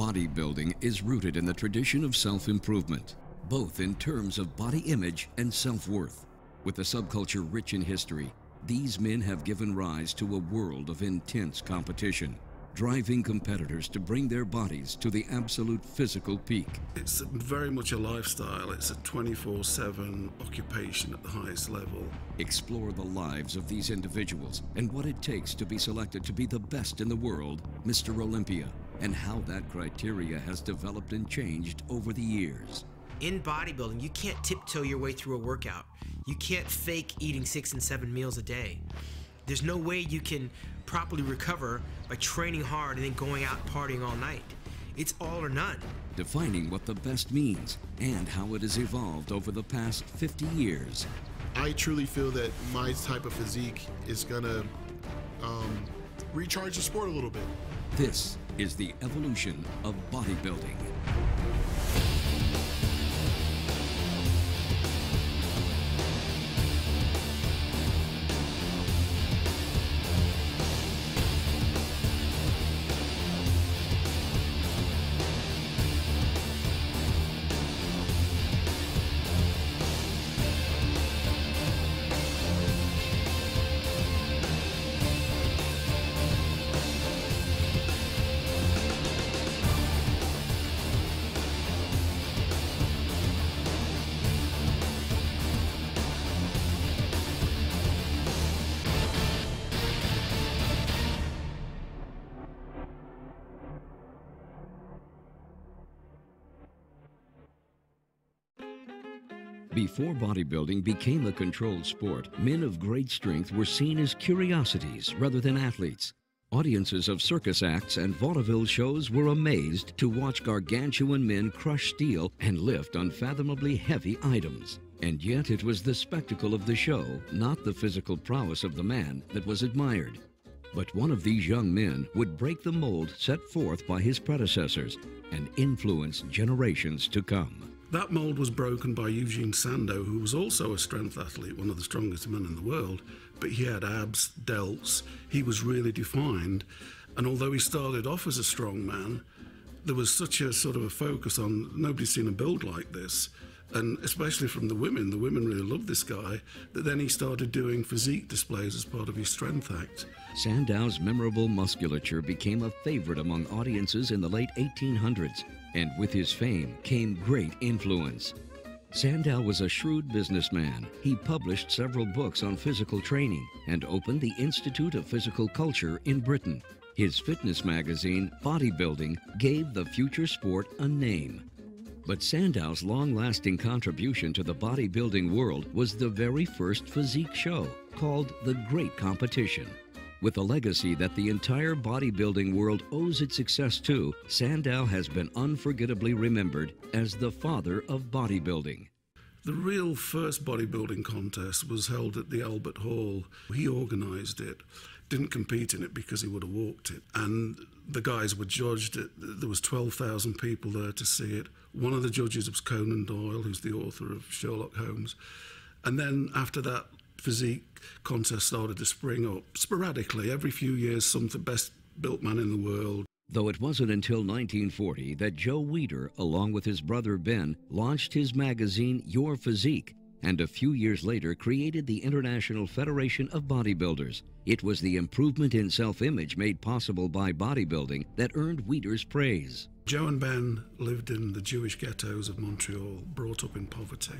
Bodybuilding is rooted in the tradition of self-improvement, both in terms of body image and self-worth. With a subculture rich in history, these men have given rise to a world of intense competition, driving competitors to bring their bodies to the absolute physical peak. It's very much a lifestyle. It's a 24/7 occupation at the highest level. Explore the lives of these individuals and what it takes to be selected to be the best in the world, Mr. Olympia, and how that criteria has developed and changed over the years. In bodybuilding, you can't tiptoe your way through a workout. You can't fake eating 6 and 7 meals a day. There's no way you can properly recover by training hard and then going out partying all night. It's all or none. Defining what the best means and how it has evolved over the past 50 years. I truly feel that my type of physique is gonna recharge the sport a little bit. This is the evolution of bodybuilding. Before bodybuilding became a controlled sport, men of great strength were seen as curiosities rather than athletes. Audiences of circus acts and vaudeville shows were amazed to watch gargantuan men crush steel and lift unfathomably heavy items. And yet it was the spectacle of the show, not the physical prowess of the man, that was admired. But one of these young men would break the mold set forth by his predecessors and influence generations to come. That mold was broken by Eugene Sandow, who was also a strength athlete, one of the strongest men in the world, but he had abs, delts, he was really defined. And although he started off as a strong man, there was such a sort of a focus on nobody's seen a build like this, and especially from the women really loved this guy, that then he started doing physique displays as part of his strength act. Sandow's memorable musculature became a favorite among audiences in the late 1800s, and with his fame came great influence. Sandow was a shrewd businessman. He published several books on physical training and opened the Institute of Physical Culture in Britain. His fitness magazine, Bodybuilding, gave the future sport a name. But Sandow's long-lasting contribution to the bodybuilding world was the very first physique show, called The Great Competition. With a legacy that the entire bodybuilding world owes its success to, Sandow has been unforgettably remembered as the father of bodybuilding. The real first bodybuilding contest was held at the Albert Hall. He organised it, didn't compete in it because he would have walked it. And the guys were judged. There was 12,000 people there to see it. One of the judges was Conan Doyle, who's the author of Sherlock Holmes. And then after that, physique contest started to spring up sporadically. Every few years, some of the best built man in the world. Though it wasn't until 1940 that Joe Weider, along with his brother Ben, launched his magazine Your Physique, and a few years later created the International Federation of Bodybuilders. It was the improvement in self-image made possible by bodybuilding that earned Weider's praise. Joe and Ben lived in the Jewish ghettos of Montreal, brought up in poverty.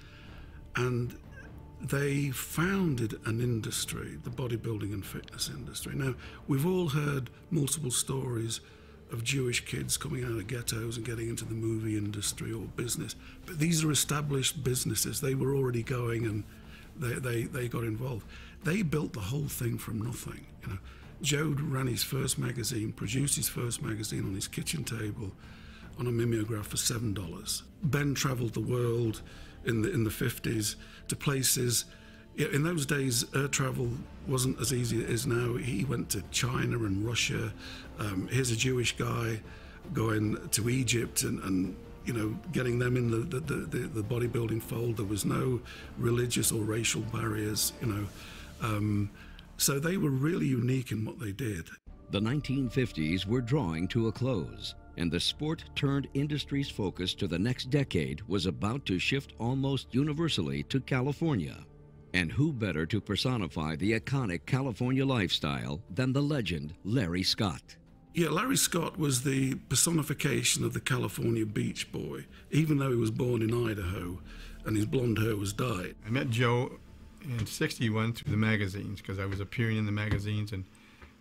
And they founded an industry, the bodybuilding and fitness industry. Now, we've all heard multiple stories of Jewish kids coming out of ghettos and getting into the movie industry or business, but these are established businesses. They were already going, and they got involved. They built the whole thing from nothing. You know, Joe ran his first magazine, produced his first magazine on his kitchen table on a mimeograph for $7. Ben traveled the world in the 50s to places. In those days, air travel wasn't as easy as it is now. He went to China and Russia. Here's a Jewish guy going to Egypt and you know, getting them in the bodybuilding fold. There was no religious or racial barriers, you know. So they were really unique in what they did. The 1950s were drawing to a close. and the sport-turned-industries focus to the next decade was about to shift almost universally to California. And who better to personify the iconic California lifestyle than the legend Larry Scott? Yeah, Larry Scott was the personification of the California beach boy, even though he was born in Idaho and his blonde hair was dyed. I met Joe in '61 through the magazines because I was appearing in the magazines, and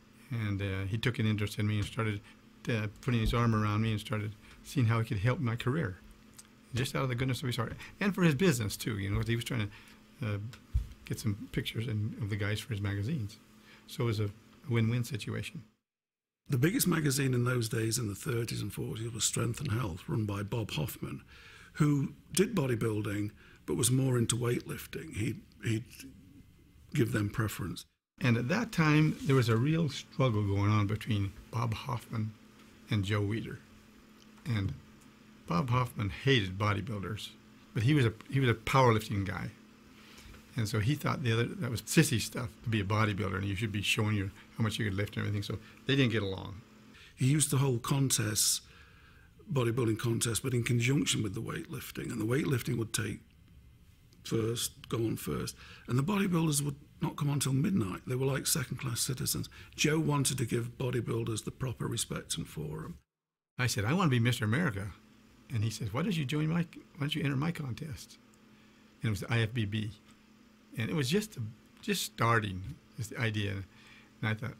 he took an interest in me and started putting his arm around me and started seeing how he could help my career, just out of the goodness of his heart, and for his business too. You know, he was trying to get some pictures of the guys for his magazines, so it was a win-win situation. The biggest magazine in those days, in the 30s and 40s, was Strength and Health, run by Bob Hoffman, who did bodybuilding but was more into weightlifting. He'd give them preference. And at that time, there was a real struggle going on between Bob Hoffman and Joe Weider. And Bob Hoffman hated bodybuilders, but he was a powerlifting guy. And so he thought that was sissy stuff to be a bodybuilder, and you should be showing how much you could lift and everything. So they didn't get along. He used to hold contests, bodybuilding contests, but in conjunction with the weightlifting. And the weightlifting would take first, go on first. And the bodybuilders would not come on till midnight. They were like second-class citizens. Joe wanted to give bodybuilders the proper respect and forum. I said, I want to be Mr. America. And he says, why don't you enter my contest? And it was the IFBB. And it was just starting, just the idea. And I thought,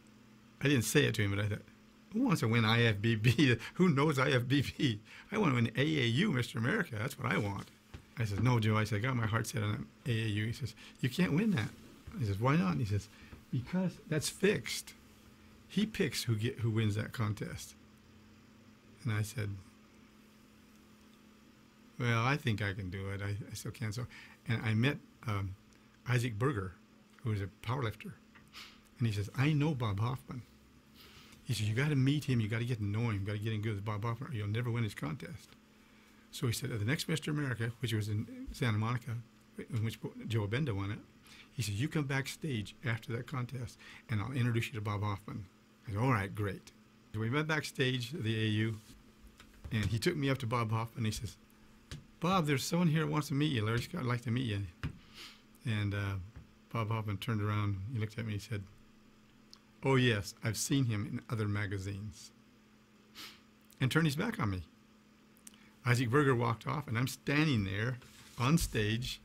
I didn't say it to him, but I thought, who wants to win IFBB? Who knows IFBB? I want to win AAU, Mr. America. That's what I want. I said, no, Joe. I said, I got my heart set on AAU. He says, you can't win that. He says, why not? And he says, because that's fixed. He picks who wins that contest. And I said, well, I think I can do it. I still can. So, and I met Isaac Berger, who was a powerlifter. And he says, I know Bob Hoffman. He says, you got to meet him. You got to get to know him. You got to get in good with Bob Hoffman, or you'll never win his contest. So he said, at the next Mr. America, which was in Santa Monica, in which Joe Abenda won it, he said, you come backstage after that contest, and I'll introduce you to Bob Hoffman. I said, all right, great. So we went backstage at the AAU, and he took me up to Bob Hoffman. He says, Bob, there's someone here that wants to meet you. Larry Scott would like to meet you. And Bob Hoffman turned around, he looked at me, he said, oh yes, I've seen him in other magazines. And turned his back on me. Isaac Berger walked off, and I'm standing there on stage.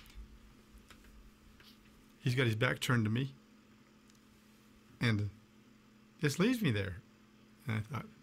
He's got his back turned to me, and just leaves me there. And I thought,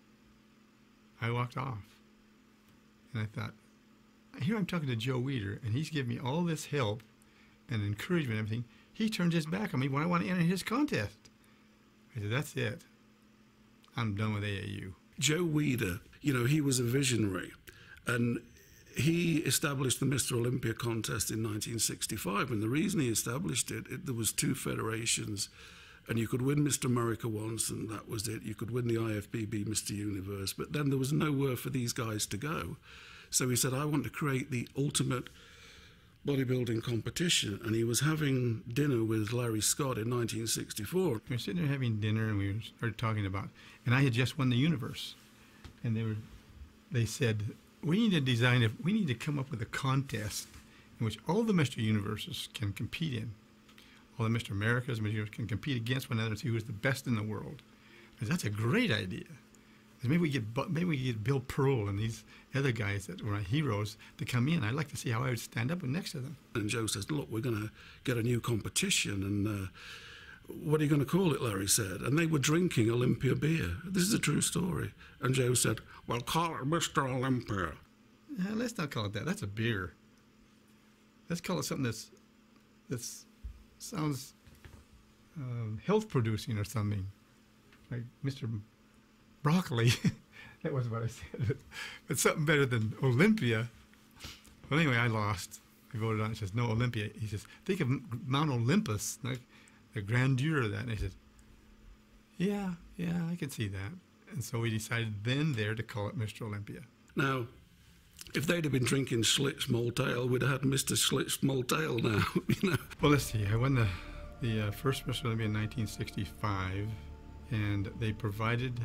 I walked off. And I thought, here I'm talking to Joe Weider, and he's giving me all this help and encouragement and everything. He turns his back on me when I want to enter his contest. I said, that's it. I'm done with AAU. Joe Weider, you know, he was a visionary, and he established the Mr. Olympia contest in 1965. And the reason he established it, there was two federations, and you could win Mr. America once, and that was it. You could win the IFBB Mr. Universe, but then there was nowhere for these guys to go. So he said, I want to create the ultimate bodybuilding competition. And he was having dinner with Larry Scott in 1964. We were sitting there having dinner, and we started talking about, and I had just won the Universe. And they said, we need to come up with a contest in which all the Mr. Universes can compete in. All the Mr. Americas, Mr. Universe can compete against one another and see who's the best in the world. I said, that's a great idea. Maybe we get Bill Pearl and these other guys that were heroes to come in. I'd like to see how I would stand up next to them. And Joe says, look, we're going to get a new competition, and what are you going to call it, Larry said. And they were drinking Olympia beer. This is a true story. And Joe said, well, call it Mr. Olympia. Let's not call it that. That's a beer. Let's call it something that sounds health-producing or something, like Mr. Broccoli. That wasn't what I said. But something better than Olympia. Well, anyway, I lost. I voted on it. It says, no, Olympia. He says, think of Mount Olympus, like the grandeur of that. And I said, yeah, I can see that. And so we decided then there to call it Mr. Olympia. Now, if they'd have been drinking Schlitz Malt Ale, we'd have had Mr. Schlitz Malt Ale now, you know. Well, let's see. I won the first Mr. Olympia in 1965, and they provided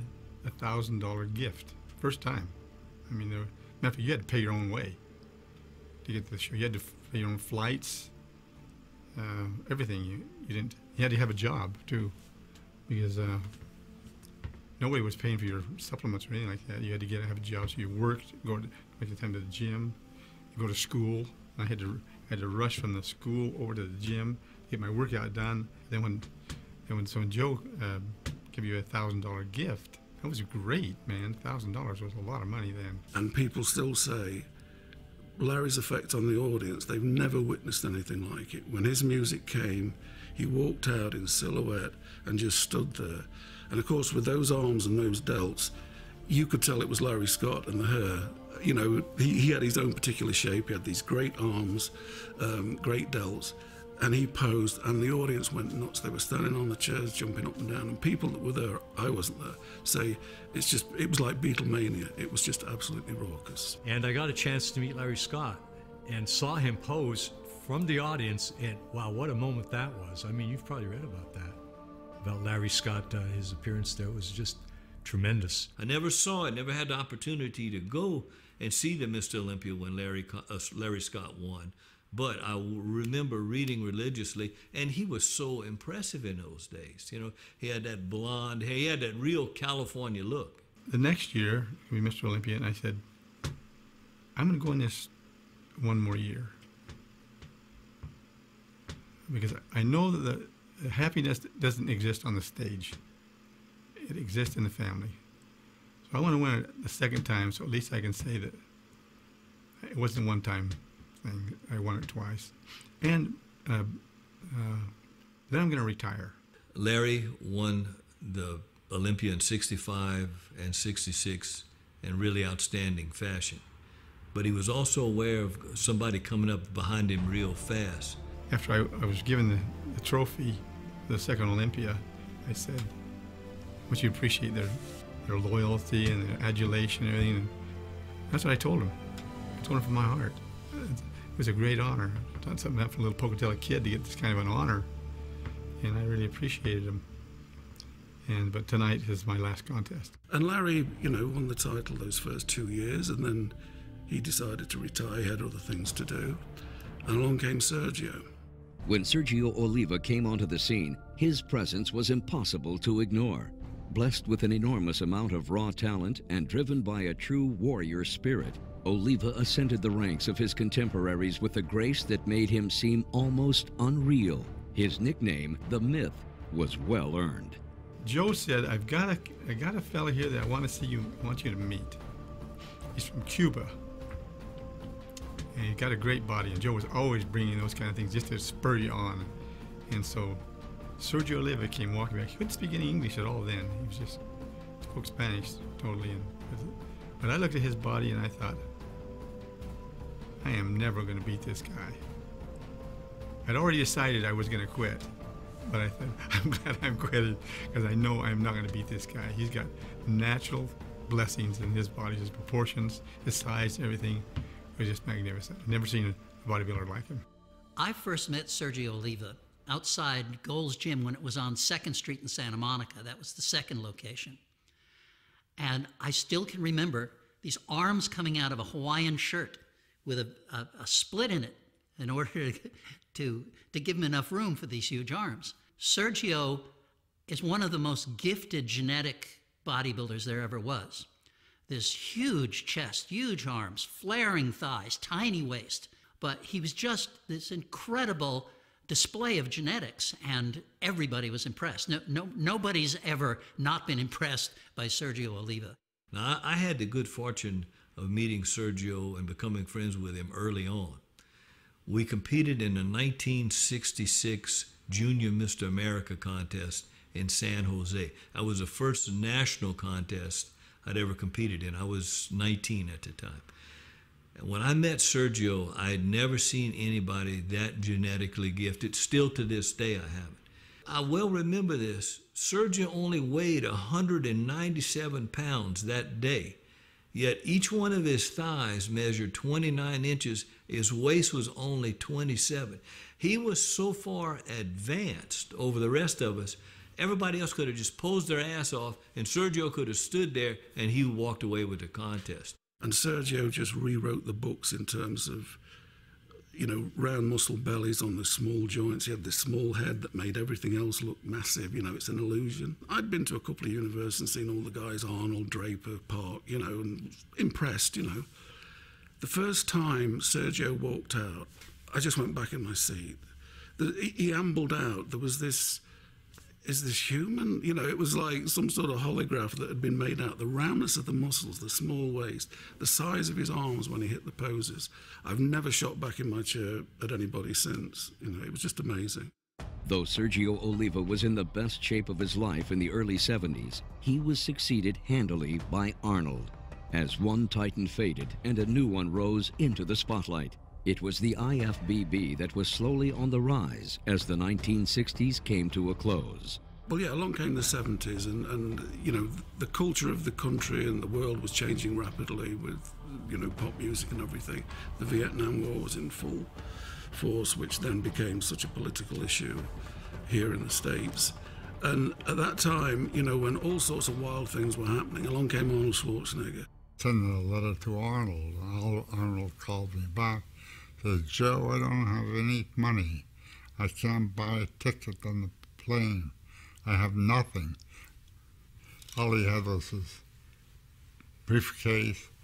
$1,000 gift. First time. I mean, you had to pay your own way to get to the show. You had to pay your own flights, everything. You had to have a job too, because nobody was paying for your supplements or anything like that. You had to have a job, so you worked, make the time to the gym, go to school. I had to rush from the school over to the gym, get my workout done. Then when Joe gave you $1,000 gift, that was great, man. $1,000 was a lot of money then. And people still say Larry's effect on the audience, they've never witnessed anything like it. When his music came, he walked out in silhouette and just stood there. And of course, with those arms and those delts, you could tell it was Larry Scott and the hair. You know, he had his own particular shape. He had these great arms, great delts, and he posed, and the audience went nuts. They were standing on the chairs, jumping up and down, and people that were there, I wasn't there, say it was like Beatlemania. It was just absolutely raucous. And I got a chance to meet Larry Scott and saw him pose from the audience, and wow, what a moment that was. I mean, you've probably read about that, about Larry Scott, his appearance there was just tremendous. I never saw it, never had the opportunity to go and see the Mr. Olympia when Larry Scott won. But I remember reading religiously, and he was so impressive in those days. You know, he had that blonde hair, he had that real California look. The next year, we Mr. Olympia, and I said, I'm going to go in this one more year. Because I know that the happiness doesn't exist on the stage. It exists in the family. So I want to win it the second time, so at least I can say that it wasn't one time thing. I won it twice. And then I'm going to retire. Larry won the Olympia in 65 and 66 in really outstanding fashion. But he was also aware of somebody coming up behind him real fast. After I was given the trophy, the second Olympia, I said, I want you to appreciate their loyalty and their adulation and everything. And that's what I told him. I told him from my heart. It was a great honor. I've done something that for a little Pocatello kid to get this kind of an honor, and I really appreciated him. But tonight is my last contest. And Larry, you know, won the title those first 2 years, and then he decided to retire. He had other things to do, and along came Sergio. When Sergio Oliva came onto the scene, his presence was impossible to ignore. Blessed with an enormous amount of raw talent and driven by a true warrior spirit, Oliva ascended the ranks of his contemporaries with a grace that made him seem almost unreal. His nickname, The Myth, was well earned. Joe said, I got a fella here that I want you to meet. He's from Cuba. And he got a great body, and Joe was always bringing those kind of things just to spur you on. And so Sergio Oliva came walking back. He couldn't speak any English at all then. He spoke Spanish totally. But I looked at his body and I thought, I am never going to beat this guy. I'd already decided I was going to quit, but I thought, I'm glad I'm quitting because I know I'm not going to beat this guy. He's got natural blessings in his body, his proportions, his size, everything. It was just magnificent. I've never seen a bodybuilder like him. I first met Sergio Oliva outside Gold's Gym when it was on 2nd Street in Santa Monica. That was the second location. And I still can remember these arms coming out of a Hawaiian shirt with a split in it in order to give him enough room for these huge arms. Sergio is one of the most gifted genetic bodybuilders there ever was. This huge chest, huge arms, flaring thighs, tiny waist. But he was just this incredible display of genetics, and everybody was impressed. Nobody's ever not been impressed by Sergio Oliva. Now, I had the good fortune of meeting Sergio and becoming friends with him early on. We competed in the 1966 Junior Mr. America contest in San Jose. That was the first national contest I'd ever competed in. I was 19 at the time. And when I met Sergio, I had never seen anybody that genetically gifted. Still to this day, I haven't. I well remember this. Sergio only weighed 197 pounds that day, yet each one of his thighs measured 29 inches. His waist was only 27. He was so far advanced over the rest of us. Everybody else could have just posed their ass off, and Sergio could have stood there, and he walked away with the contest. And Sergio just rewrote the books in terms of, round muscle bellies on the small joints. He had this small head that made everything else look massive. It's an illusion. I'd been to a couple of universities and seen all the guys, Arnold, Draper, Park, and impressed, The first time Sergio walked out, I just went back in my seat. He ambled out. There was this, is this human? It was like some sort of holograph that had been made out. The roundness of the muscles, the small waist, the size of his arms when he hit the poses. I've never shot back in my chair at anybody since. It was just amazing. Though Sergio Oliva was in the best shape of his life in the early 70s, he was succeeded handily by Arnold. As one titan faded and a new one rose into the spotlight, it was the IFBB that was slowly on the rise as the 1960s came to a close. Well, yeah, along came the 70s, and the culture of the country and the world was changing rapidly with, pop music and everything. The Vietnam War was in full force, which then became such a political issue here in the States. And at that time, when all sorts of wild things were happening, along came Arnold Schwarzenegger. Sending a letter to Arnold, and Arnold called me back. Said, Joe, I don't have any money. I can't buy a ticket on the plane. I have nothing. All he had was his briefcase,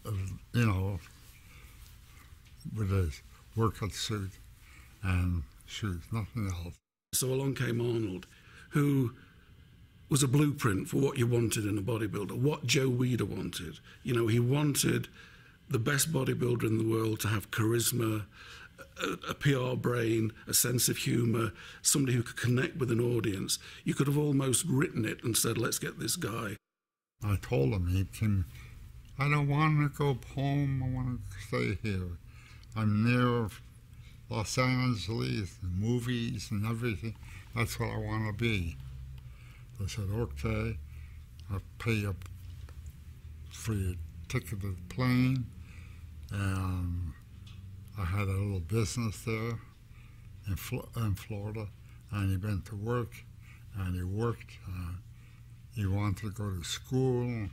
with his workout suit and shoes, nothing else. So along came Arnold, who was a blueprint for what you wanted in a bodybuilder, what Joe Weider wanted. He wanted the best bodybuilder in the world to have charisma, a PR brain, a sense of humor, somebody who could connect with an audience. You could have almost written it and said, let's get this guy. I told him, I don't want to go home, I want to stay here. I'm near Los Angeles, the movies and everything. That's what I want to be. I said, okay, I'll pay you for your ticket to the plane. And I had a little business there in Florida, and he went to work, and he worked. He wanted to go to school,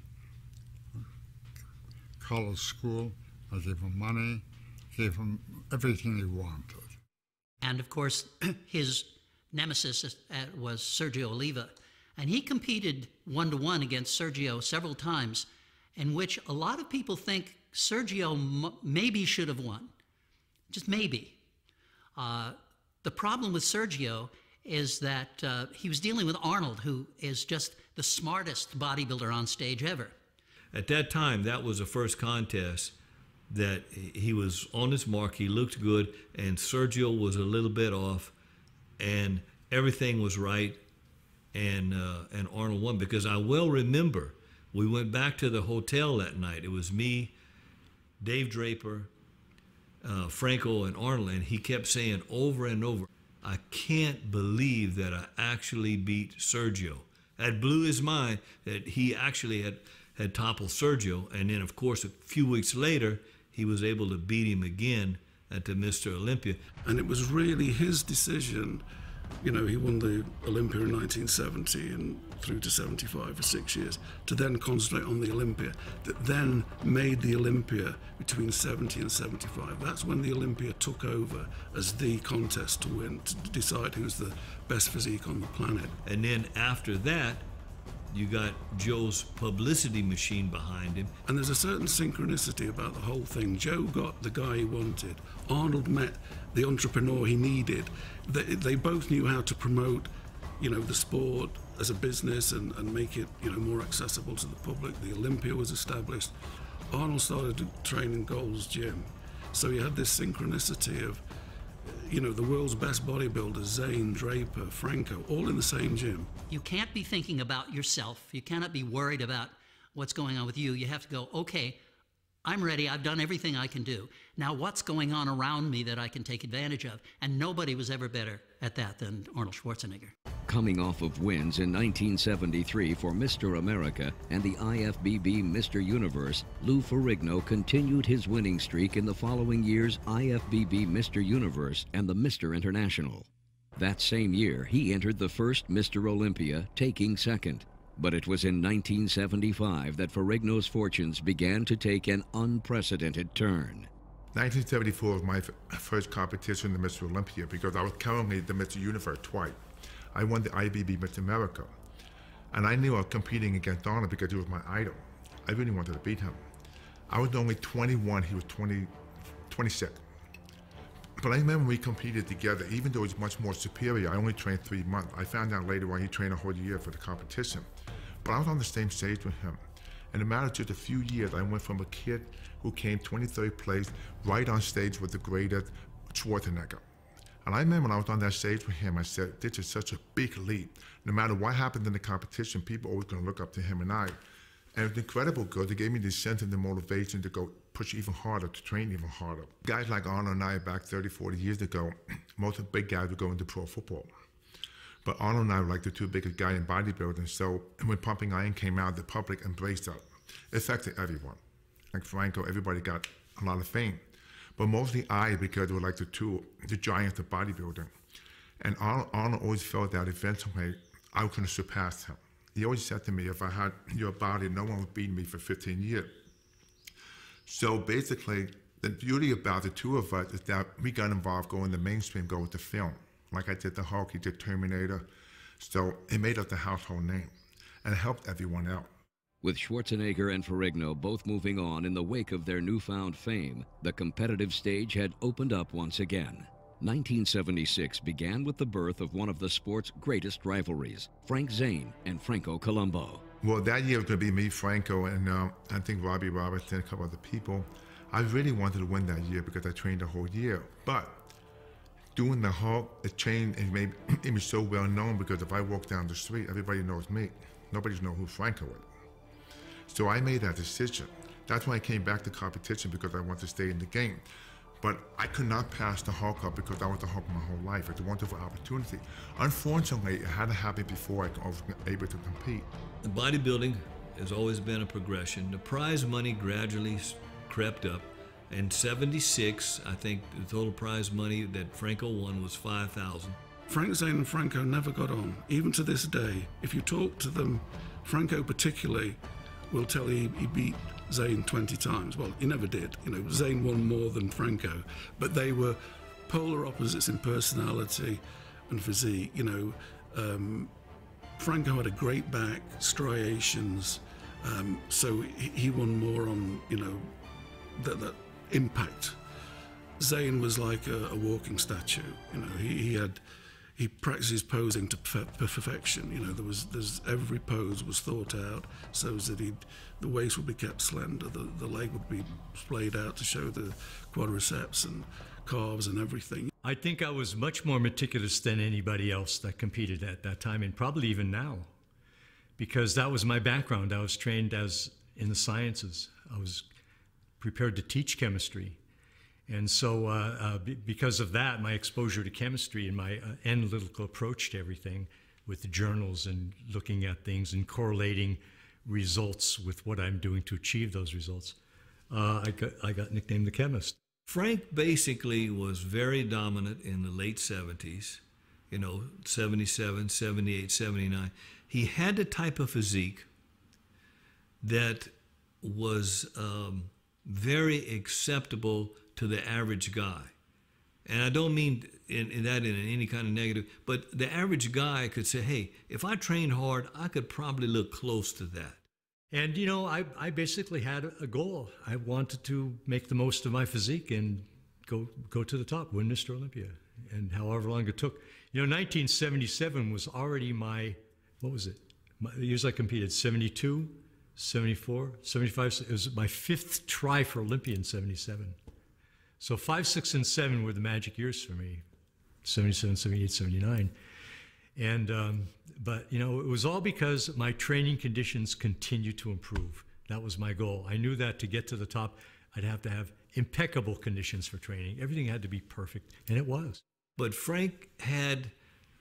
college school. I gave him money, gave him everything he wanted. And of course, his nemesis was Sergio Oliva. And he competed 1-to-1 against Sergio several times, in which a lot of people think Sergio maybe should have won. Just maybe. The problem with Sergio is that he was dealing with Arnold, who is just the smartest bodybuilder on stage ever. At that time, that was the first contest that he was on his mark, he looked good, and Sergio was a little bit off, and everything was right, and Arnold won. Because I well remember, we went back to the hotel that night. It was me, Dave Draper, Franco, and Arnold, and he kept saying over and over, I can't believe that I actually beat Sergio. That blew his mind that he actually had toppled Sergio. And then, of course, a few weeks later, he was able to beat him again at the Mr. Olympia. And it was really his decision. He won the Olympia in 1970 and through to 75 for 6 years, to then concentrate on the Olympia, that then made the Olympia between 70 and 75. That's when the Olympia took over as the contest to win, to decide who's the best physique on the planet. And then after that, you got Joe's publicity machine behind him. And there's a certain synchronicity about the whole thing. Joe got the guy he wanted. Arnold met the entrepreneur he needed. They both knew how to promote, the sport as a business and make it, more accessible to the public. The Olympia was established. Arnold started to train in Gold's Gym. So you had this synchronicity of, the world's best bodybuilders, Zane, Draper, Franco, all in the same gym. You can't be thinking about yourself. You cannot be worried about what's going on with you. You have to go, okay, I'm ready. I've done everything I can do. Now what's going on around me that I can take advantage of? And nobody was ever better at that than Arnold Schwarzenegger. Coming off of wins in 1973 for Mr. America and the IFBB Mr. Universe, Lou Ferrigno continued his winning streak in the following year's IFBB Mr. Universe and the Mr. International. That same year, he entered the first Mr. Olympia, taking second. But it was in 1975 that Ferrigno's fortunes began to take an unprecedented turn. 1974 was my first competition in Mr. Olympia because I was currently the Mr. Universe twice. I won the IFBB Mr. America. And I knew I was competing against Arnold because he was my idol. I really wanted to beat him. I was only 21, he was 26. But I remember we competed together, even though he's much more superior. I only trained 3 months. I found out later on he trained a whole year for the competition. But I was on the same stage with him. In a matter of just a few years, I went from a kid who came 23rd place right on stage with the greatest Schwarzenegger. And I remember when I was on that stage with him, I said, this is such a big leap. No matter what happened in the competition, people are always going to look up to him and I. And it was incredible because it gave me the sense and the motivation to go push even harder, to train even harder. Guys like Arnold and I back 30, 40 years ago, most of the big guys would go into pro football. But Arnold and I were like the two biggest guys in bodybuilding. So when Pumping Iron came out, the public embraced us. It affected everyone. Like Franco, everybody got a lot of fame. But mostly I, because we were like the giants of bodybuilding. And Arnold always felt that eventually I was going to surpass him. He always said to me, if I had your body, no one would beat me for 15 years. So basically, the beauty about the two of us is that we got involved going the mainstream, go with the film. Like I did the Hulk, he did Terminator. So it made us the household name. And it helped everyone out. With Schwarzenegger and Ferrigno both moving on in the wake of their newfound fame, the competitive stage had opened up once again. 1976 began with the birth of one of the sport's greatest rivalries, Frank Zane and Franco Columbu. Well, that year was going to be me, Franco, and I think Robbie Robertson, a couple other people. I really wanted to win that year because I trained the whole year. But doing the Hulk, it changed and made me so well known because if I walk down the street, everybody knows me. Nobody knows who Franco is. So I made that decision. That's when I came back to competition because I wanted to stay in the game. But I could not pass the Hulk up because I was the Hulk my whole life. It's a wonderful opportunity. Unfortunately, it had to happen before I was able to compete. The bodybuilding has always been a progression. The prize money gradually crept up. In '76, I think the total prize money that Franco won was $5,000. Frank Zane and Franco never got on. Even to this day, if you talk to them, Franco particularly will tell you he beat Zane 20 times. Well, he never did. You know, Zane won more than Franco, but they were polar opposites in personality and physique. You know, Franco had a great back, striations, so he won more on, you know, that impact. Zane was like a walking statue. You know, he practiced his posing to perfection. You know, there's every pose was thought out so that the waist would be kept slender, the leg would be splayed out to show the quadriceps and calves and everything. I think I was much more meticulous than anybody else that competed at that time, and probably even now, because that was my background. I was trained in the sciences. I was prepared to teach chemistry. And so because of that, my exposure to chemistry and my analytical approach to everything with the journals and looking at things and correlating results with what I'm doing to achieve those results, I got nicknamed the chemist. Frank basically was very dominant in the late 70s, you know, 77, 78, 79. He had the type of physique that was very acceptable to the average guy. And I don't mean in any kind of negative, but the average guy could say, hey, if I trained hard, I could probably look close to that. And, you know, I basically had a goal. I wanted to make the most of my physique and go to the top, win Mr. Olympia, and however long it took. You know, 1977 was already my, what was it? The years I competed, 72, 74, 75. It was my 5th try for Olympia in 77. So 5, 6, and 7 were the magic years for me, 77, 78, 79. And, but, you know, it was all because my training conditions continued to improve. That was my goal. I knew that to get to the top, I'd have to have impeccable conditions for training. Everything had to be perfect, and it was. But Frank had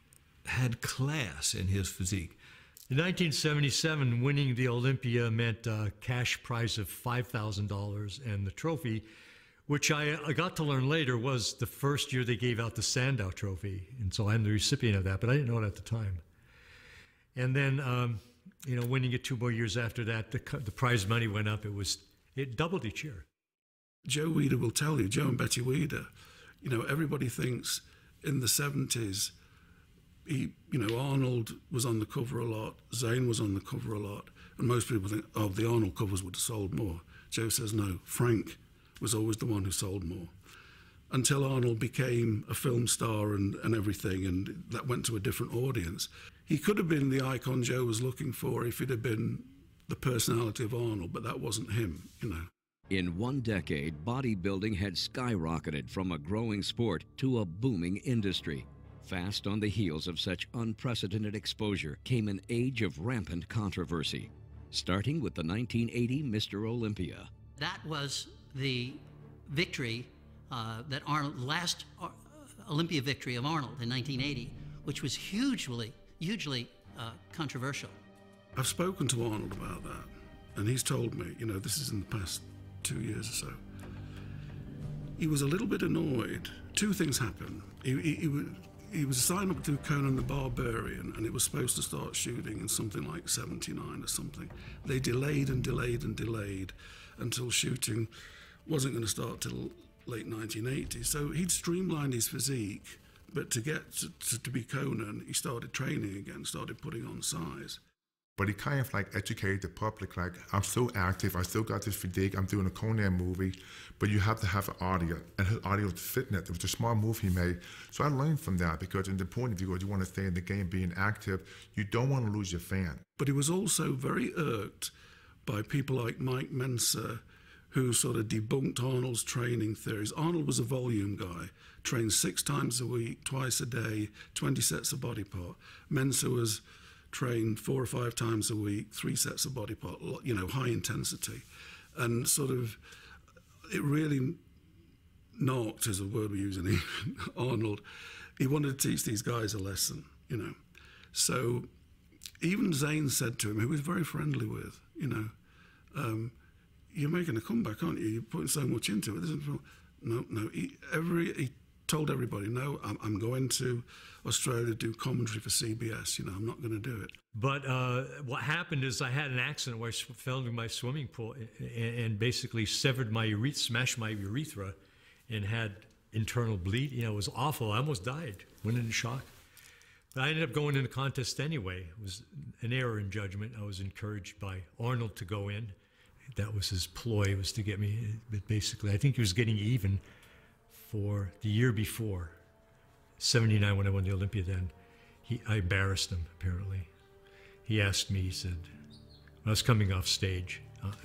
class in his physique. In 1977, winning the Olympia meant a cash prize of $5,000, and the trophy, which I got to learn later, was the first year they gave out the Sandow Trophy, and so I'm the recipient of that, but I didn't know it at the time. And then, winning it 2 more years after that, the prize money went up. It doubled each year. Joe Weider will tell you, Joe and Betty Weider, everybody thinks in the 70s, Arnold was on the cover a lot, Zane was on the cover a lot, and most people think, oh, the Arnold covers would have sold more. Joe says, no, Frank was always the one who sold more. Until Arnold became a film star and everything, and that went to a different audience. He could have been the icon Joe was looking for if he'd have been the personality of Arnold, but that wasn't him, In 1 decade, bodybuilding had skyrocketed from a growing sport to a booming industry. Fast on the heels of such unprecedented exposure came an age of rampant controversy, starting with the 1980 Mr. Olympia. That was the victory that Arnold, last Olympia victory of Arnold in 1980, which was hugely controversial. I've spoken to Arnold about that, and he's told me, this is in the past 2 years or so. He was a little bit annoyed. 2 things happened. He was signed up to Conan the Barbarian, and it was supposed to start shooting in something like 79 or something. They delayed and delayed and delayed until shooting wasn't going to start till late 1980. So he'd streamlined his physique, but to get to be Conan, he started training again, started putting on size. But he kind of educated the public, I'm so active, I still got this physique, I'm doing a Conan movie, but you have to have an audience, and his audience fit it. It was a smart move he made. So I learned from that, because in the point of view, you want to stay in the game, being active, you don't want to lose your fan. But he was also very irked by people like Mike Mensa, who sort of debunked Arnold's training theories. Arnold was a volume guy, trained 6 times a week, twice a day, 20 sets of body part. Mensa was trained 4 or 5 times a week, 3 sets of body part, high intensity. And sort of, it really knocked, is a word we're using, Arnold. He wanted to teach these guys a lesson, So even Zane said to him, who he was very friendly with, you're making a comeback, aren't you? You're putting so much into it. No. He told everybody, no, I'm going to Australia to do commentary for CBS. I'm not going to do it. But what happened is I had an accident where I fell into my swimming pool and basically smashed my urethra and had internal bleed. It was awful. I almost died. Went into shock. But I ended up going in the contest anyway. It was an error in judgment. I was encouraged by Arnold to go in. That was his ploy, was to get me. But basically, I think he was getting even for the year before, 79, when I won the Olympia then. I embarrassed him, apparently. He asked me, he said, when I was coming off stage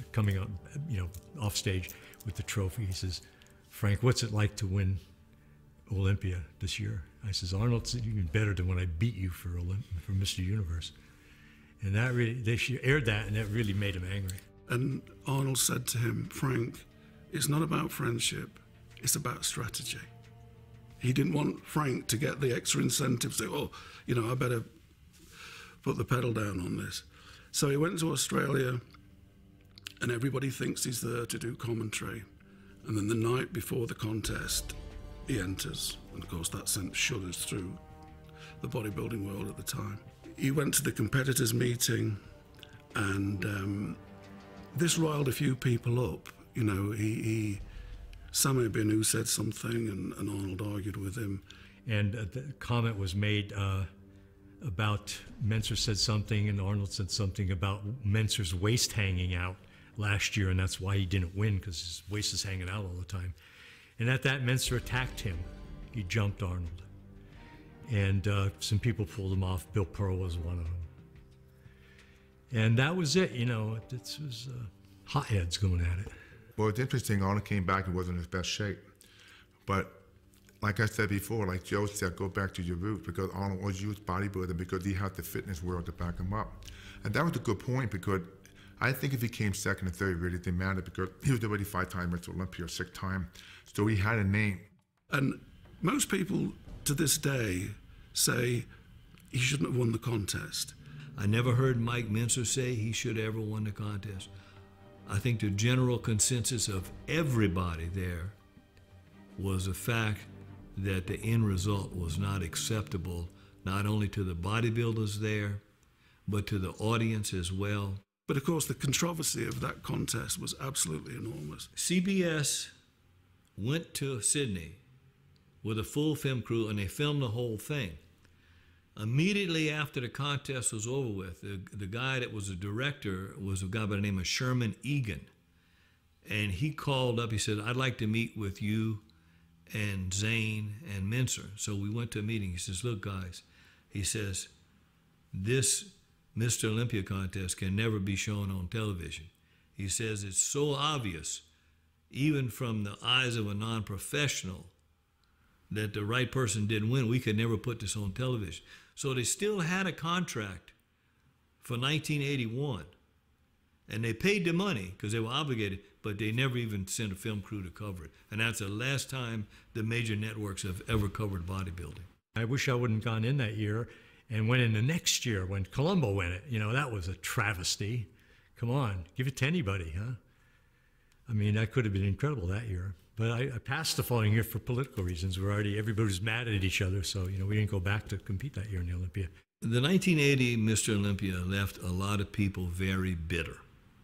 with the trophy, he says, Frank, what's it like to win Olympia this year? I says, Arnold's even better than when I beat you for Mr. Universe. And that really, they aired that, and that really made him angry. And Arnold said to him, Frank, it's not about friendship, it's about strategy. He didn't want Frank to get the extra incentive, say, I better put the pedal down on this. So he went to Australia, and everybody thinks he's there to do commentary. And then the night before the contest, he enters. And of course, that sent shudders through the bodybuilding world at the time. He went to the competitors' meeting, and this riled a few people up. Sami Binu said something, and Arnold argued with him. And the comment was made about Menser said something, and Arnold said something about Menser's waist hanging out last year, and that's why he didn't win, because his waist is hanging out all the time. And at that, Menser attacked him. He jumped Arnold. And some people pulled him off. Bill Pearl was one of them. And that was it, It was hotheads going at it. Well, it's interesting, Arnold came back and wasn't in his best shape. But like I said before, like Joe said, go back to your roots, because Arnold always used bodybuilding because he had the fitness world to back him up. And that was a good point, because I think if he came second and third, it really didn't matter because he was already 5-time Mr. Olympia, 6-time. So he had a name. And most people to this day say he shouldn't have won the contest. I never heard Mike Mincer say he should have ever won the contest. I think the general consensus of everybody there was the fact that the end result was not acceptable, not only to the bodybuilders there, but to the audience as well. But of course, the controversy of that contest was absolutely enormous. CBS went to Sydney with a full film crew and they filmed the whole thing. Immediately after the contest was over with, the guy that was the director was a guy by the name of Sherman Egan. And he called up, he said, I'd like to meet with you and Zane and Mincer. So we went to a meeting. He says, look, guys, he says, this Mr. Olympia contest can never be shown on television. He says it's so obvious, even from the eyes of a non-professional, that the right person didn't win. We could never put this on television. So they still had a contract for 1981. And they paid the money because they were obligated, but they never even sent a film crew to cover it. And that's the last time the major networks have ever covered bodybuilding. I wish I wouldn't gone in that year and went in the next year when Colombo went it. You know, that was a travesty. Come on, give it to anybody, huh? I mean, that could have been incredible that year. But I passed the following year for political reasons. Everybody was mad at each other, so we didn't go back to compete that year in the Olympia. The 1980 Mr. Olympia left a lot of people very bitter.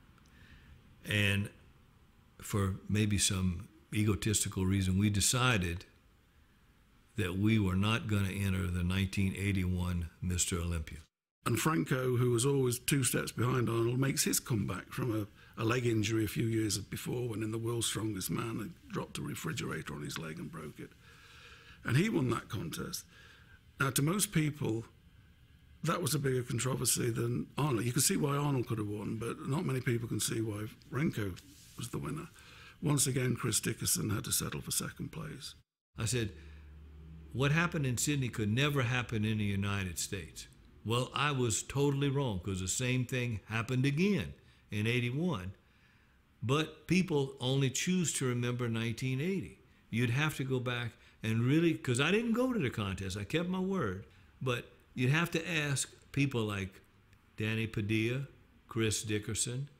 And for maybe some egotistical reason, we decided that we were not going to enter the 1981 Mr. Olympia. And Franco, who was always 2 steps behind Arnold, makes his comeback from a leg injury a few years before when in the World's Strongest Man, he dropped a refrigerator on his leg and broke it. And he won that contest. Now, to most people, that was a bigger controversy than Arnold. You can see why Arnold could have won, but not many people can see why Franco was the winner. Once again, Chris Dickerson had to settle for second place. I said, what happened in Sydney could never happen in the United States. Well, I was totally wrong because the same thing happened again in 81. But people only choose to remember 1980. You'd have to go back and really, because I didn't go to the contest, I kept my word, but you'd have to ask people like Danny Padilla, Chris Dickerson,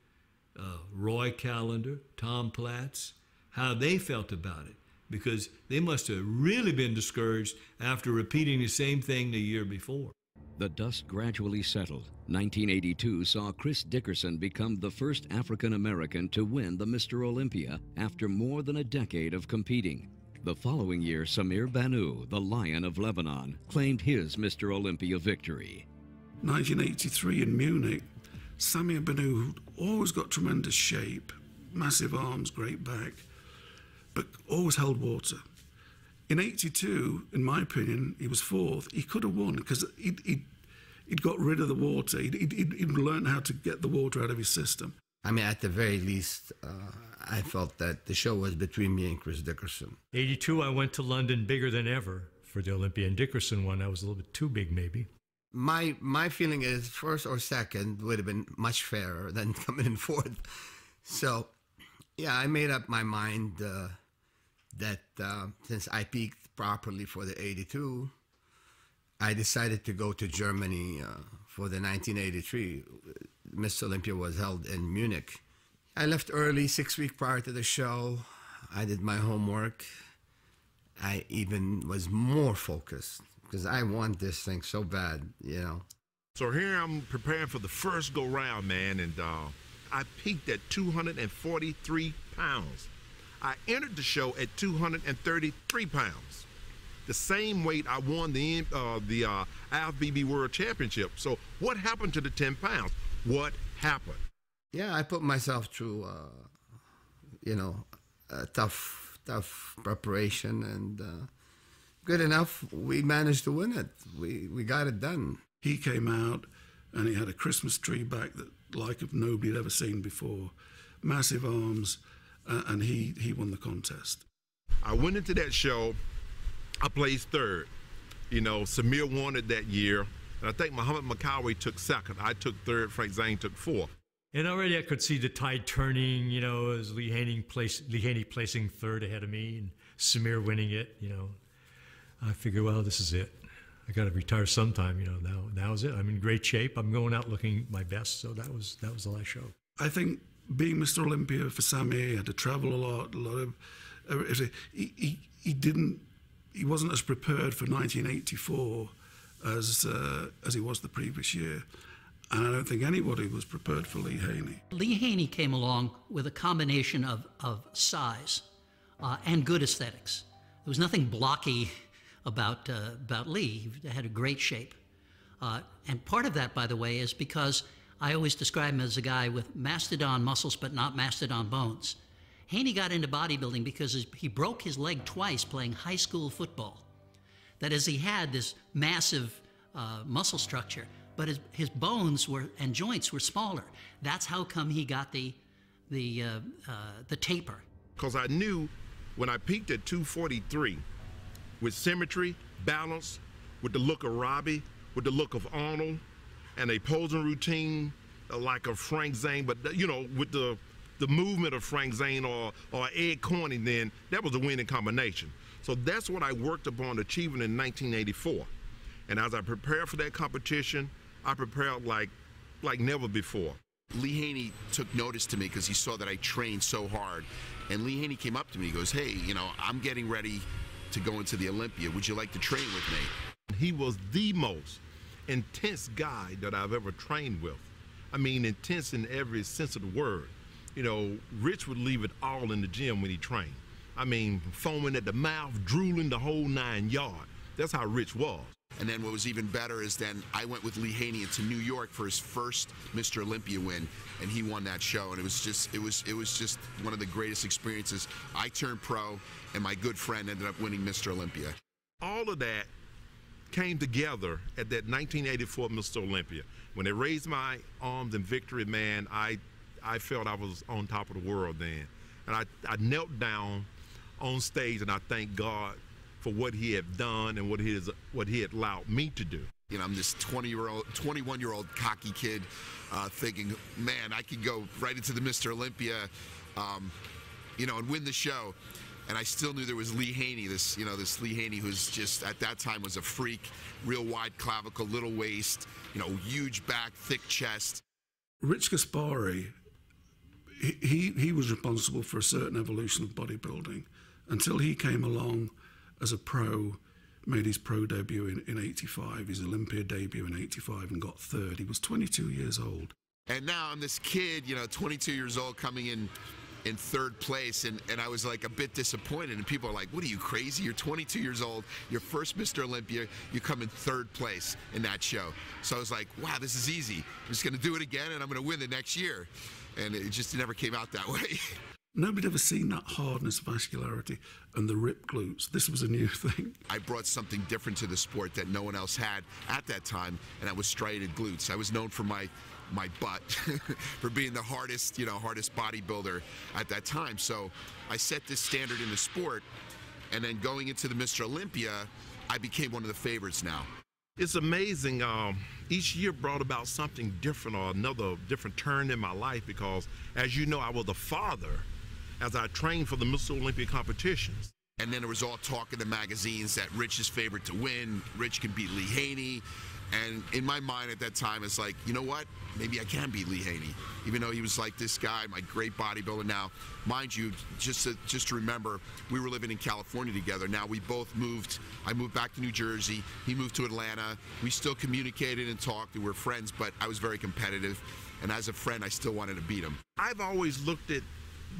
Roy Callender, Tom Platz, how they felt about it, because they must have really been discouraged after repeating the same thing the year before. The dust gradually settled. 1982 saw Chris Dickerson become the first African American to win the Mr. Olympia after more than a decade of competing. The following year, Samir Banu, the Lion of Lebanon, claimed his Mr. Olympia victory. 1983 in Munich, Samir Banu, who'd always got tremendous shape, massive arms, great back, but always held water. In 82, in my opinion, he was fourth. He could have won because he'd got rid of the water. He'd learned how to get the water out of his system. I mean, at the very least, I felt that the show was between me and Chris Dickerson. 82, I went to London bigger than ever for the Olympia, and Dickerson won. I was a little bit too big, maybe. My feeling is first or second would have been much fairer than coming in fourth. So, yeah, I made up my mind that since I peaked properly for the 82, I decided to go to Germany for the 1983. Miss Olympia was held in Munich. I left early, 6 weeks prior to the show. I did my homework. I even was more focused because I want this thing so bad, you know. So here I'm preparing for the first go round, man, and I peaked at 243 pounds. I entered the show at 233 pounds, the same weight I won the IFBB World Championship. So what happened to the 10 pounds? What happened? Yeah, I put myself through, a tough preparation, and good enough, we managed to win it. We got it done. He came out and he had a Christmas tree back that like nobody had ever seen before, massive arms, and he won the contest. I went into that show, I placed third. You know, Samir won it that year, and I think Muhammad Makawi took second. I took third, Frank Zane took fourth. And already I could see the tide turning, you know, as Lee Haney placing third ahead of me and Samir winning it, you know. I figured, well, this is it. I got to retire sometime, you know. Now is it. I'm in great shape. I'm going out looking my best. So that was the last show. I think being Mr. Olympia for Sammy, he had to travel a lot of. He wasn't as prepared for 1984 as he was the previous year. And I don't think anybody was prepared for Lee Haney. Lee Haney came along with a combination of size and good aesthetics. There was nothing blocky about Lee. He had a great shape. And part of that, by the way, is because I always describe him as a guy with mastodon muscles but not mastodon bones. Haney got into bodybuilding because he broke his leg twice playing high school football. That is, he had this massive muscle structure, but his bones and joints were smaller. That's how come he got the taper. Because I knew when I peaked at 243, with symmetry, balance, with the look of Robbie, with the look of Arnold, and a posing routine like a Frank Zane, but you know, with the movement of Frank Zane or Ed Corning, then that was a winning combination. So that's what I worked upon achieving in 1984. And as I prepared for that competition, I prepared like never before. Lee Haney took notice to me because he saw that I trained so hard. And Lee Haney came up to me, he goes, hey, you know, I'm getting ready to go into the Olympia. Would you like to train with me? He was the most intense guy that I've ever trained with. I mean, intense in every sense of the word. You know, Rich would leave it all in the gym when he trained. I mean, foaming at the mouth, drooling the whole 9 yards. That's how Rich was. And then what was even better is then I went with Lee Haney into New York for his first Mr. Olympia win, and he won that show. And it was just one of the greatest experiences. I turned pro, and my good friend ended up winning Mr. Olympia. All of that came together at that 1984 Mr. Olympia. When they raised my arms in victory, man, I felt I was on top of the world then. And I knelt down on stage, and I thank God for what he had done and what he had allowed me to do. You know, I'm this 21-year-old cocky kid thinking, man, I could go right into the Mr. Olympia, you know, and win the show. And I still knew there was Lee Haney, this Lee Haney who's just, at that time, was a freak, real wide clavicle, little waist, you know, huge back, thick chest. Rich Gaspari, he was responsible for a certain evolution of bodybuilding until he came along as a pro, made his pro debut in 85, his Olympia debut in 85, and got third. He was 22 years old. And now I'm this kid, you know, 22 years old, coming in third place, and I was like a bit disappointed, and people are like, what are you, crazy? You're 22 years old, your first Mr. Olympia, you come in third place in that show. So I was like, wow, this is easy. I'm just gonna do it again, and I'm gonna win the next year. And it just never came out that way. Nobody had ever seen that hardness, vascularity, and the ripped glutes. This was a new thing. I brought something different to the sport that no one else had at that time, and that was striated glutes. I was known for my butt, for being the hardest bodybuilder at that time. So I set this standard in the sport, and then going into the Mr. Olympia, I became one of the favorites now. It's amazing. Each year brought about something different or another different turn in my life because, as you know, I was a father as I trained for the Mr. Olympia competitions. And then there was all talk in the magazines that Rich is favored to win, Rich can beat Lee Haney. And in my mind at that time, it's like, you know what? Maybe I can beat Lee Haney, even though he was like this guy, my great bodybuilder. Now, mind you, just to remember, we were living in California together. Now we both moved. I moved back to New Jersey. He moved to Atlanta. We still communicated and talked. We were friends, but I was very competitive. And as a friend, I still wanted to beat him. I've always looked at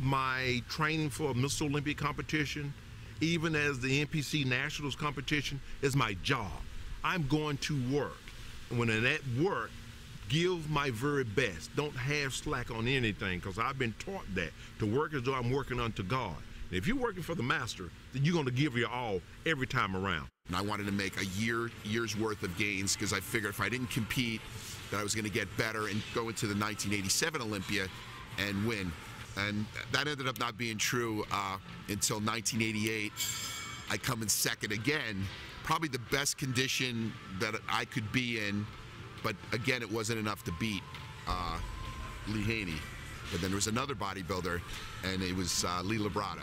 my training for a Mr. Olympia competition, even as the NPC Nationals competition, as my job. I'm going to work. And when I'm at work, give my very best. Don't have slack on anything, because I've been taught that, to work as though I'm working unto God. And if you're working for the master, then you're going to give your all every time around. And I wanted to make a year's worth of gains, because I figured if I didn't compete, that I was going to get better and go into the 1987 Olympia and win. And that ended up not being true until 1988. I come in second again. Probably the best condition that I could be in, but again, it wasn't enough to beat Lee Haney. But then there was another bodybuilder, and it was Lee Labrada.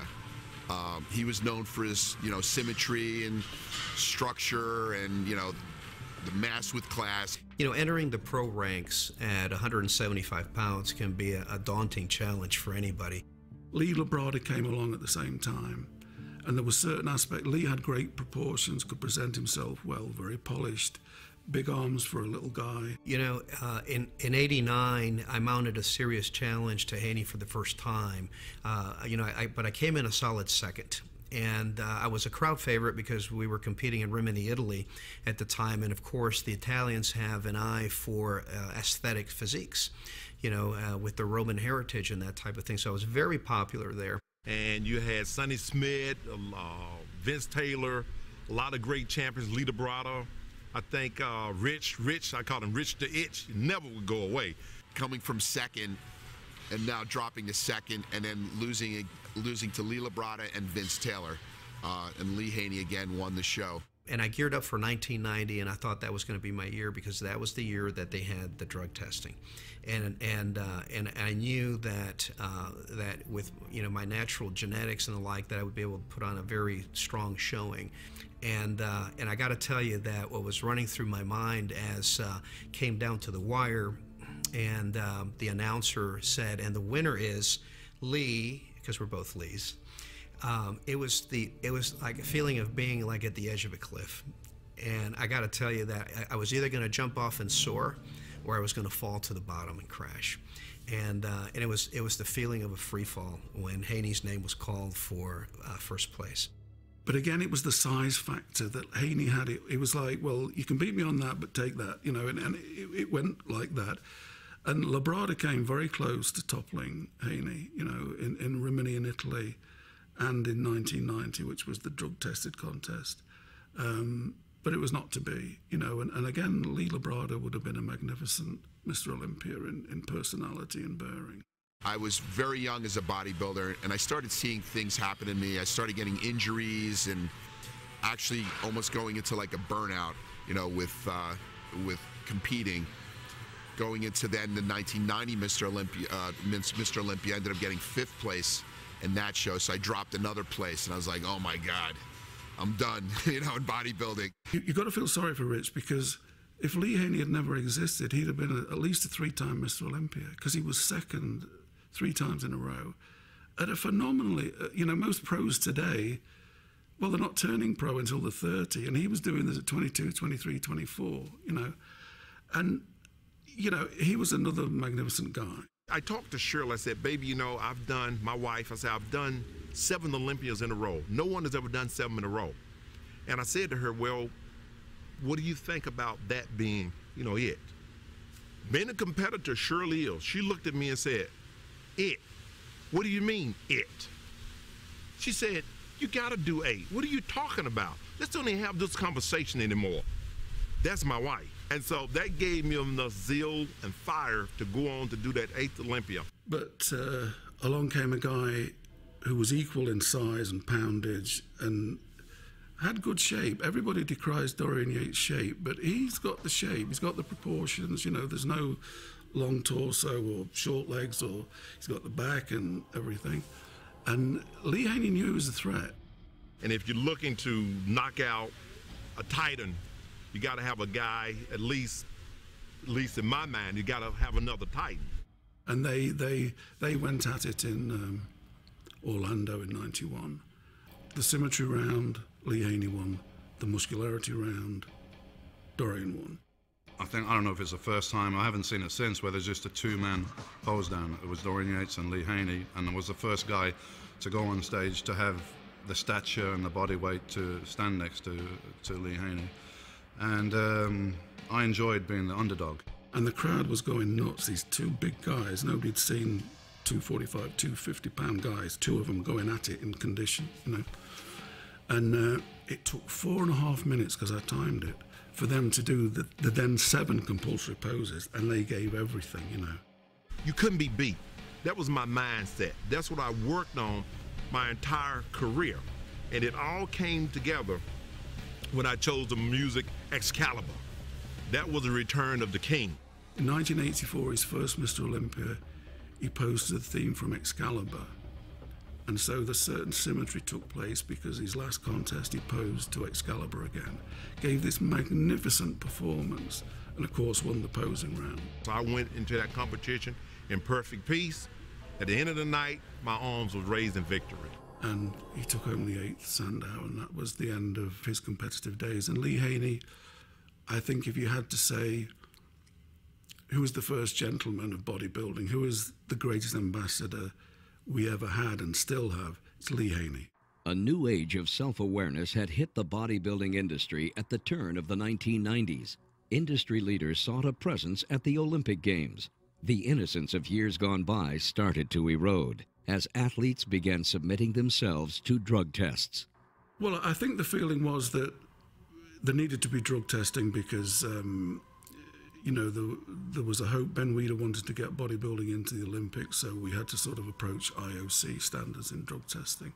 He was known for his, symmetry and structure and, the mass with class. Entering the pro ranks at 175 pounds can be a daunting challenge for anybody. Lee Labrada came along at the same time, and there were certain aspects. Lee had great proportions, could present himself well, very polished, big arms for a little guy. In '89, I mounted a serious challenge to Haney for the first time. But I came in a solid second. And I was a crowd favorite because we were competing in Rimini, Italy at the time. And of course, the Italians have an eye for aesthetic physiques, with the Roman heritage and that type of thing. So I was very popular there. And you had Sonny Smith, Vince Taylor, a lot of great champions, Lee Labrada. I think Rich, I called him Rich the Itch, he never would go away. Coming from second and now dropping to second and then losing to Lee Labrada and Vince Taylor. And Lee Haney again won the show. And I geared up for 1990, and I thought that was going to be my year because that was the year that they had the drug testing, and I knew that that with my natural genetics and the like, that I would be able to put on a very strong showing. And I got to tell you that what was running through my mind as came down to the wire, and the announcer said, and the winner is Lee, because we're both Lees. It was like a feeling of being like at the edge of a cliff, and I got to tell you that I was either going to jump off and soar, or I was going to fall to the bottom and crash, and it was the feeling of a free fall when Haney's name was called for first place. But again, it was the size factor that Haney had. It was like, well, you can beat me on that, but take that, and it went like that. And Labrada came very close to toppling Haney, in Rimini in Italy, and in 1990, which was the drug-tested contest. But it was not to be, and again, Lee Labrada would have been a magnificent Mr. Olympia in personality and bearing. I was very young as a bodybuilder, and I started seeing things happen in me. I started getting injuries and actually almost going into like a burnout, with competing. Going into then the 1990 Mr. Olympia, ended up getting 5th place in that show, so I dropped another place, and I was like, oh my God, I'm done, in bodybuilding. You've got to feel sorry for Rich, because if Lee Haney had never existed, he'd have been at least a 3-time Mr. Olympia, because he was second 3 times in a row at a phenomenally, most pros today, well, they're not turning pro until they're 30, and he was doing this at 22, 23, 24, and he was another magnificent guy. I talked to Shirley. I said, baby, I've done 7 Olympias in a row. No one has ever done 7 in a row. And I said to her, well, what do you think about that being, it? Being a competitor surely is. She looked at me and said, it? What do you mean, it? She said, you got to do 8. What are you talking about? Let's don't even have this conversation anymore. That's my wife. And so that gave me enough zeal and fire to go on to do that 8th Olympia. But along came a guy who was equal in size and poundage and had good shape. Everybody decries Dorian Yates' shape, but he's got the shape, he's got the proportions, there's no long torso or short legs, or he's got the back and everything. And Lee Haney knew he was a threat. And if you're looking to knock out a Titan, you got to have a guy, at least in my mind, you got to have another Titan. And they went at it in Orlando in '91. The symmetry round, Lee Haney won. The muscularity round, Dorian won. I don't know if it's the first time, I haven't seen it since, where there's just a 2-man pose down. It was Dorian Yates and Lee Haney, and I was the first guy to go on stage to have the stature and the body weight to stand next to Lee Haney. And I enjoyed being the underdog. And the crowd was going nuts. These 2 big guys, nobody'd seen 245, 250-pound guys, 2 of them going at it in condition, And it took 4.5 minutes, because I timed it, for them to do the then 7 compulsory poses, and they gave everything, You couldn't be beat. That was my mindset. That's what I worked on my entire career. And it all came together when I chose the music Excalibur. That was the return of the king. In 1984, his first Mr. Olympia, he posed to the theme from Excalibur. And so the certain symmetry took place because his last contest he posed to Excalibur again. Gave this magnificent performance and of course won the posing round. So I went into that competition in perfect peace. At the end of the night, my arms was raised in victory. And he took home the 8th Sandow, and that was the end of his competitive days. And Lee Haney, I think if you had to say who was the first gentleman of bodybuilding, who is the greatest ambassador we ever had and still have, it's Lee Haney. A new age of self-awareness had hit the bodybuilding industry at the turn of the 1990s. Industry leaders sought a presence at the Olympic Games. The innocence of years gone by started to erode as athletes began submitting themselves to drug tests. Well, I think the feeling was that there needed to be drug testing because, you know, there was a hope. Ben Weider wanted to get bodybuilding into the Olympics, so we had to sort of approach IOC standards in drug testing.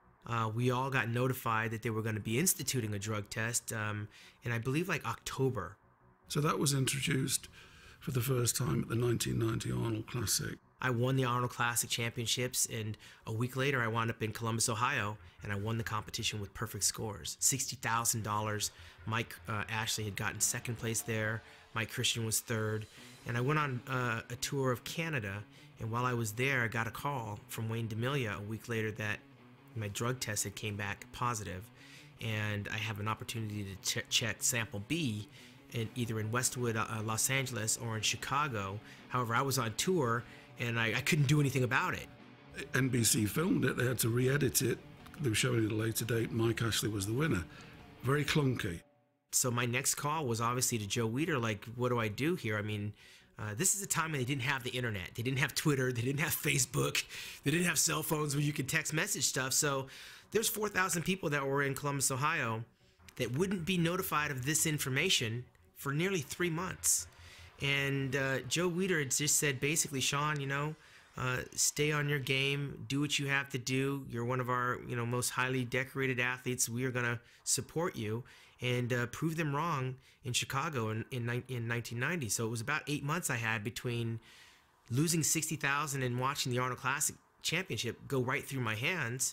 We all got notified that they were going to be instituting a drug test in, I believe, like October. So that was introduced for the first time at the 1990 Arnold Classic. I won the Arnold Classic Championships, and a week later I wound up in Columbus, Ohio, and I won the competition with perfect scores. $60,000. Mike Ashley had gotten second place there. Mike Christian was third. And I went on a tour of Canada, and while I was there, I got a call from Wayne DeMilia a week later that my drug test had came back positive, and I have an opportunity to check sample B either in Westwood, Los Angeles, or in Chicago. However, I was on tour, and I couldn't do anything about it. NBC filmed it. They had to re-edit it. They were showing it at a later date. Mike Ashley was the winner. Very clunky. So my next call was obviously to Joe Weider, like, what do I do here? I mean, this is a time when they didn't have the internet. They didn't have Twitter. They didn't have Facebook. They didn't have cell phones where you could text message stuff. So there's 4,000 people that were in Columbus, Ohio that wouldn't be notified of this information for nearly 3 months. And Joe Weider just said, basically, Sean, you know, stay on your game, do what you have to do. You're one of our, you know, most highly decorated athletes. We are going to support you and prove them wrong in Chicago in 1990. So it was about 8 months I had between losing $60,000 and watching the Arnold Classic Championship go right through my hands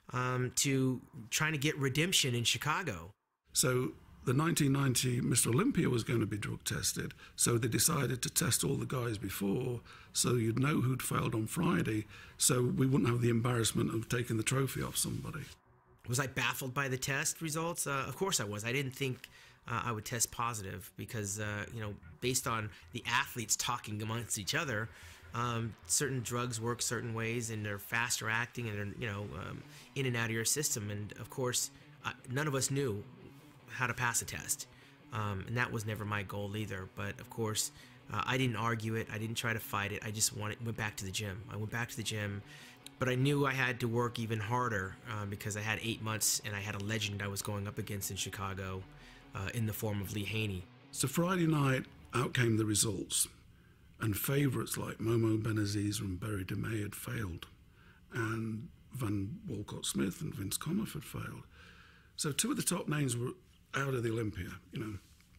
to trying to get redemption in Chicago. So the 1990 Mr. Olympia was going to be drug tested, so they decided to test all the guys before, so you'd know who'd failed on Friday, so we wouldn't have the embarrassment of taking the trophy off somebody. Was I baffled by the test results? Of course I was. I didn't think I would test positive because, you know, based on the athletes talking amongst each other, certain drugs work certain ways and they're faster acting and they're, you know, in and out of your system. And of course, none of us knew how to pass a test. And that was never my goal either. But of course, I didn't argue it. I didn't try to fight it. I just went back to the gym. I went back to the gym, but I knew I had to work even harder because I had 8 months and I had a legend I was going up against in Chicago in the form of Lee Haney. So Friday night, out came the results. And favourites like Momo Benaziz and Barry DeMay had failed. And Van Walcott Smith and Vince Conniff had failed. So two of the top names were out of the Olympia, you know.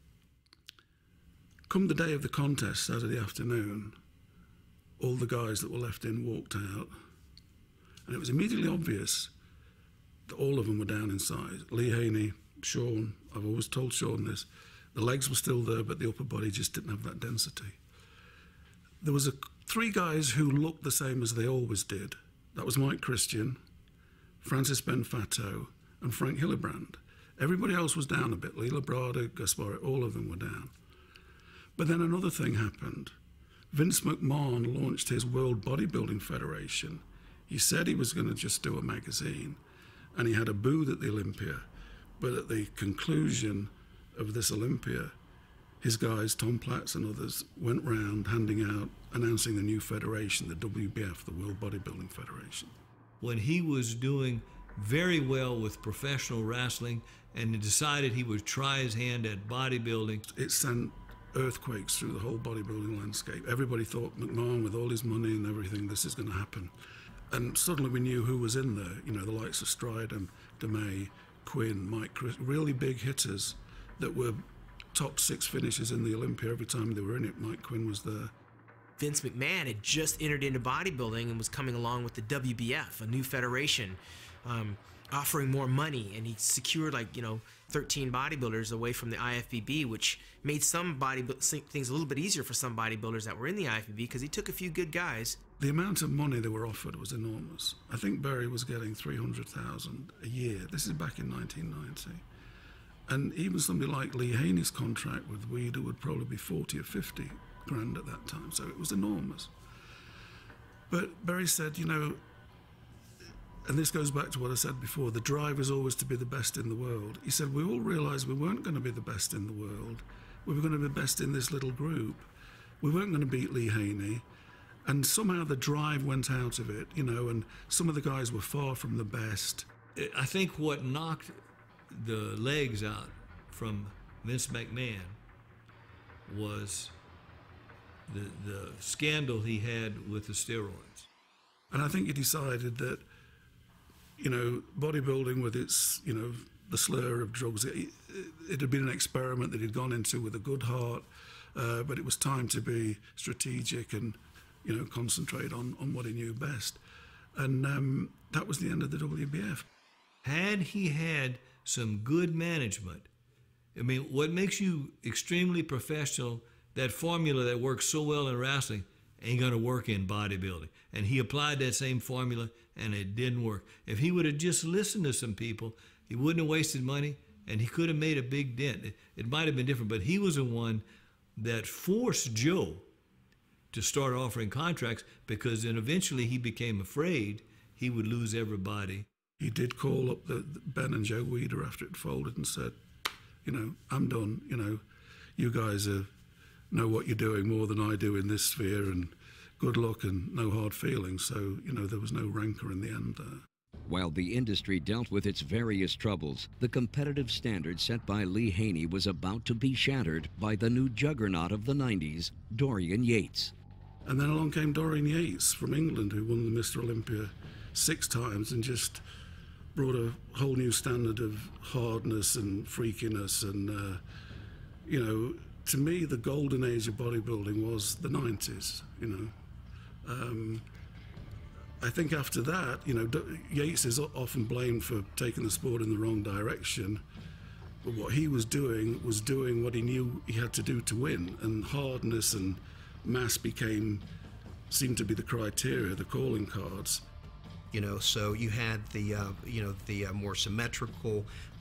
Come the day of the contest, Saturday afternoon, all the guys that were left in walked out. And it was immediately obvious that all of them were down in size. Lee Haney, Sean, I've always told Sean this, the legs were still there, but the upper body just didn't have that density. There was three guys who looked the same as they always did. That was Mike Christian, Francis Benfato, and Frank Hillebrand. Everybody else was down a bit. Lee Labrada, Gaspar, all of them were down. But then another thing happened. Vince McMahon launched his World Bodybuilding Federation. He said he was going to just do a magazine, and he had a booth at the Olympia. But at the conclusion of this Olympia, his guys, Tom Platz and others, went round handing out, announcing the new federation, the WBF, the World Bodybuilding Federation. When he was doing very well with professional wrestling and he decided he would try his hand at bodybuilding, it sent earthquakes through the whole bodybuilding landscape. Everybody thought McMahon, with all his money and everything, this is going to happen. And suddenly we knew who was in there, you know, the likes of Stridham, DeMay, Quinn, Mike Chris, really big hitters that were top 6 finishes in the Olympia every time they were in it. Mike Quinn was there. Vince McMahon had just entered into bodybuilding and was coming along with the WBF, a new federation, offering more money, and he secured 13 bodybuilders away from the IFBB, which made some things a little bit easier for some bodybuilders that were in the IFBB because he took a few good guys. The amount of money they were offered was enormous. I think Berry was getting $300,000 a year. This is back in 1990. And even somebody like Lee Haney's contract with Weider would probably be 40 or 50 grand at that time, so it was enormous. But Berry said, and this goes back to what I said before, the drive is always to be the best in the world. He said, we all realised we weren't going to be the best in the world. We were going to be best in this little group. We weren't going to beat Lee Haney. And somehow the drive went out of it, and some of the guys were far from the best. I think what knocked the legs out from Vince McMahon was the scandal he had with the steroids. And I think he decided that, bodybuilding with its, the slur of drugs, it had been an experiment that he'd gone into with a good heart, but it was time to be strategic and, concentrate on what he knew best. And that was the end of the WBF. Had he had some good management, what makes you extremely professional, that formula that works so well in wrestling ain't gonna work in bodybuilding. And he applied that same formula and it didn't work. If he would have just listened to some people, he wouldn't have wasted money and he could have made a big dent. It might have been different, but he was the one that forced Joe to start offering contracts, because then eventually he became afraid he would lose everybody. He did call up the Ben and Joe Weider after it folded and said, I'm done. You guys know what you're doing more than I do in this sphere, and good luck and no hard feelings. So, there was no rancor in the end there. While the industry dealt with its various troubles, the competitive standard set by Lee Haney was about to be shattered by the new juggernaut of the 90s, Dorian Yates. And then along came Dorian Yates from England, who won the Mr. Olympia 6 times and just brought a whole new standard of hardness and freakiness. And, to me, the golden age of bodybuilding was the 90s, I think after that, Yates is often blamed for taking the sport in the wrong direction. But what he was doing what he knew he had to do to win. And hardness and mass seemed to be the criteria, the calling cards. So you had the more symmetrical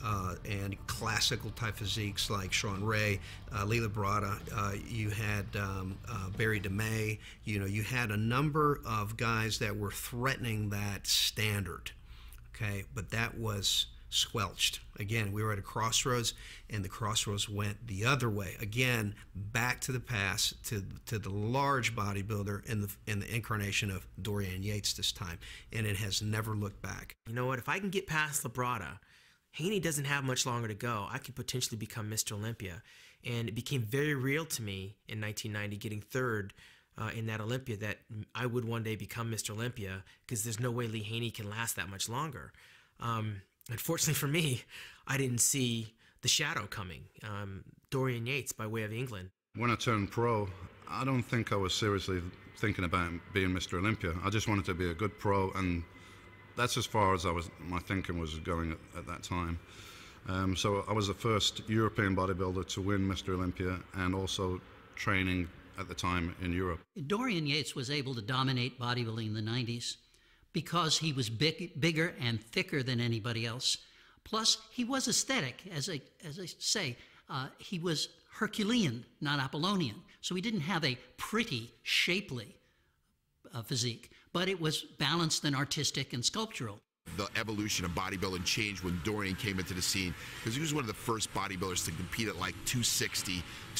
and classical type physiques like Sean Ray, Lee Labrada. You had Barry DeMay. You had a number of guys that were threatening that standard. Okay, but that was squelched. Again, we were at a crossroads, and the crossroads went the other way. Again, back to the past, to the large bodybuilder in the incarnation of Dorian Yates this time, and it has never looked back. You know what? If I can get past Labrada, Haney doesn't have much longer to go. I could potentially become Mr. Olympia, and it became very real to me in 1990, getting third in that Olympia, that I would one day become Mr. Olympia, because there's no way Lee Haney can last that much longer. Unfortunately for me, I didn't see the shadow coming. Dorian Yates by way of England. When I turned pro, I don't think I was seriously thinking about being Mr. Olympia. I just wanted to be a good pro, and that's as far as my thinking was going at that time. So I was the first European bodybuilder to win Mr. Olympia, and also training at the time in Europe. Dorian Yates was able to dominate bodybuilding in the 90s because he was bigger and thicker than anybody else. Plus, he was aesthetic, as I say. He was Herculean, not Apollonian. So he didn't have a pretty, shapely physique, but it was balanced and artistic and sculptural. The evolution of bodybuilding changed when Dorian came into the scene, because he was one of the first bodybuilders to compete at like 260,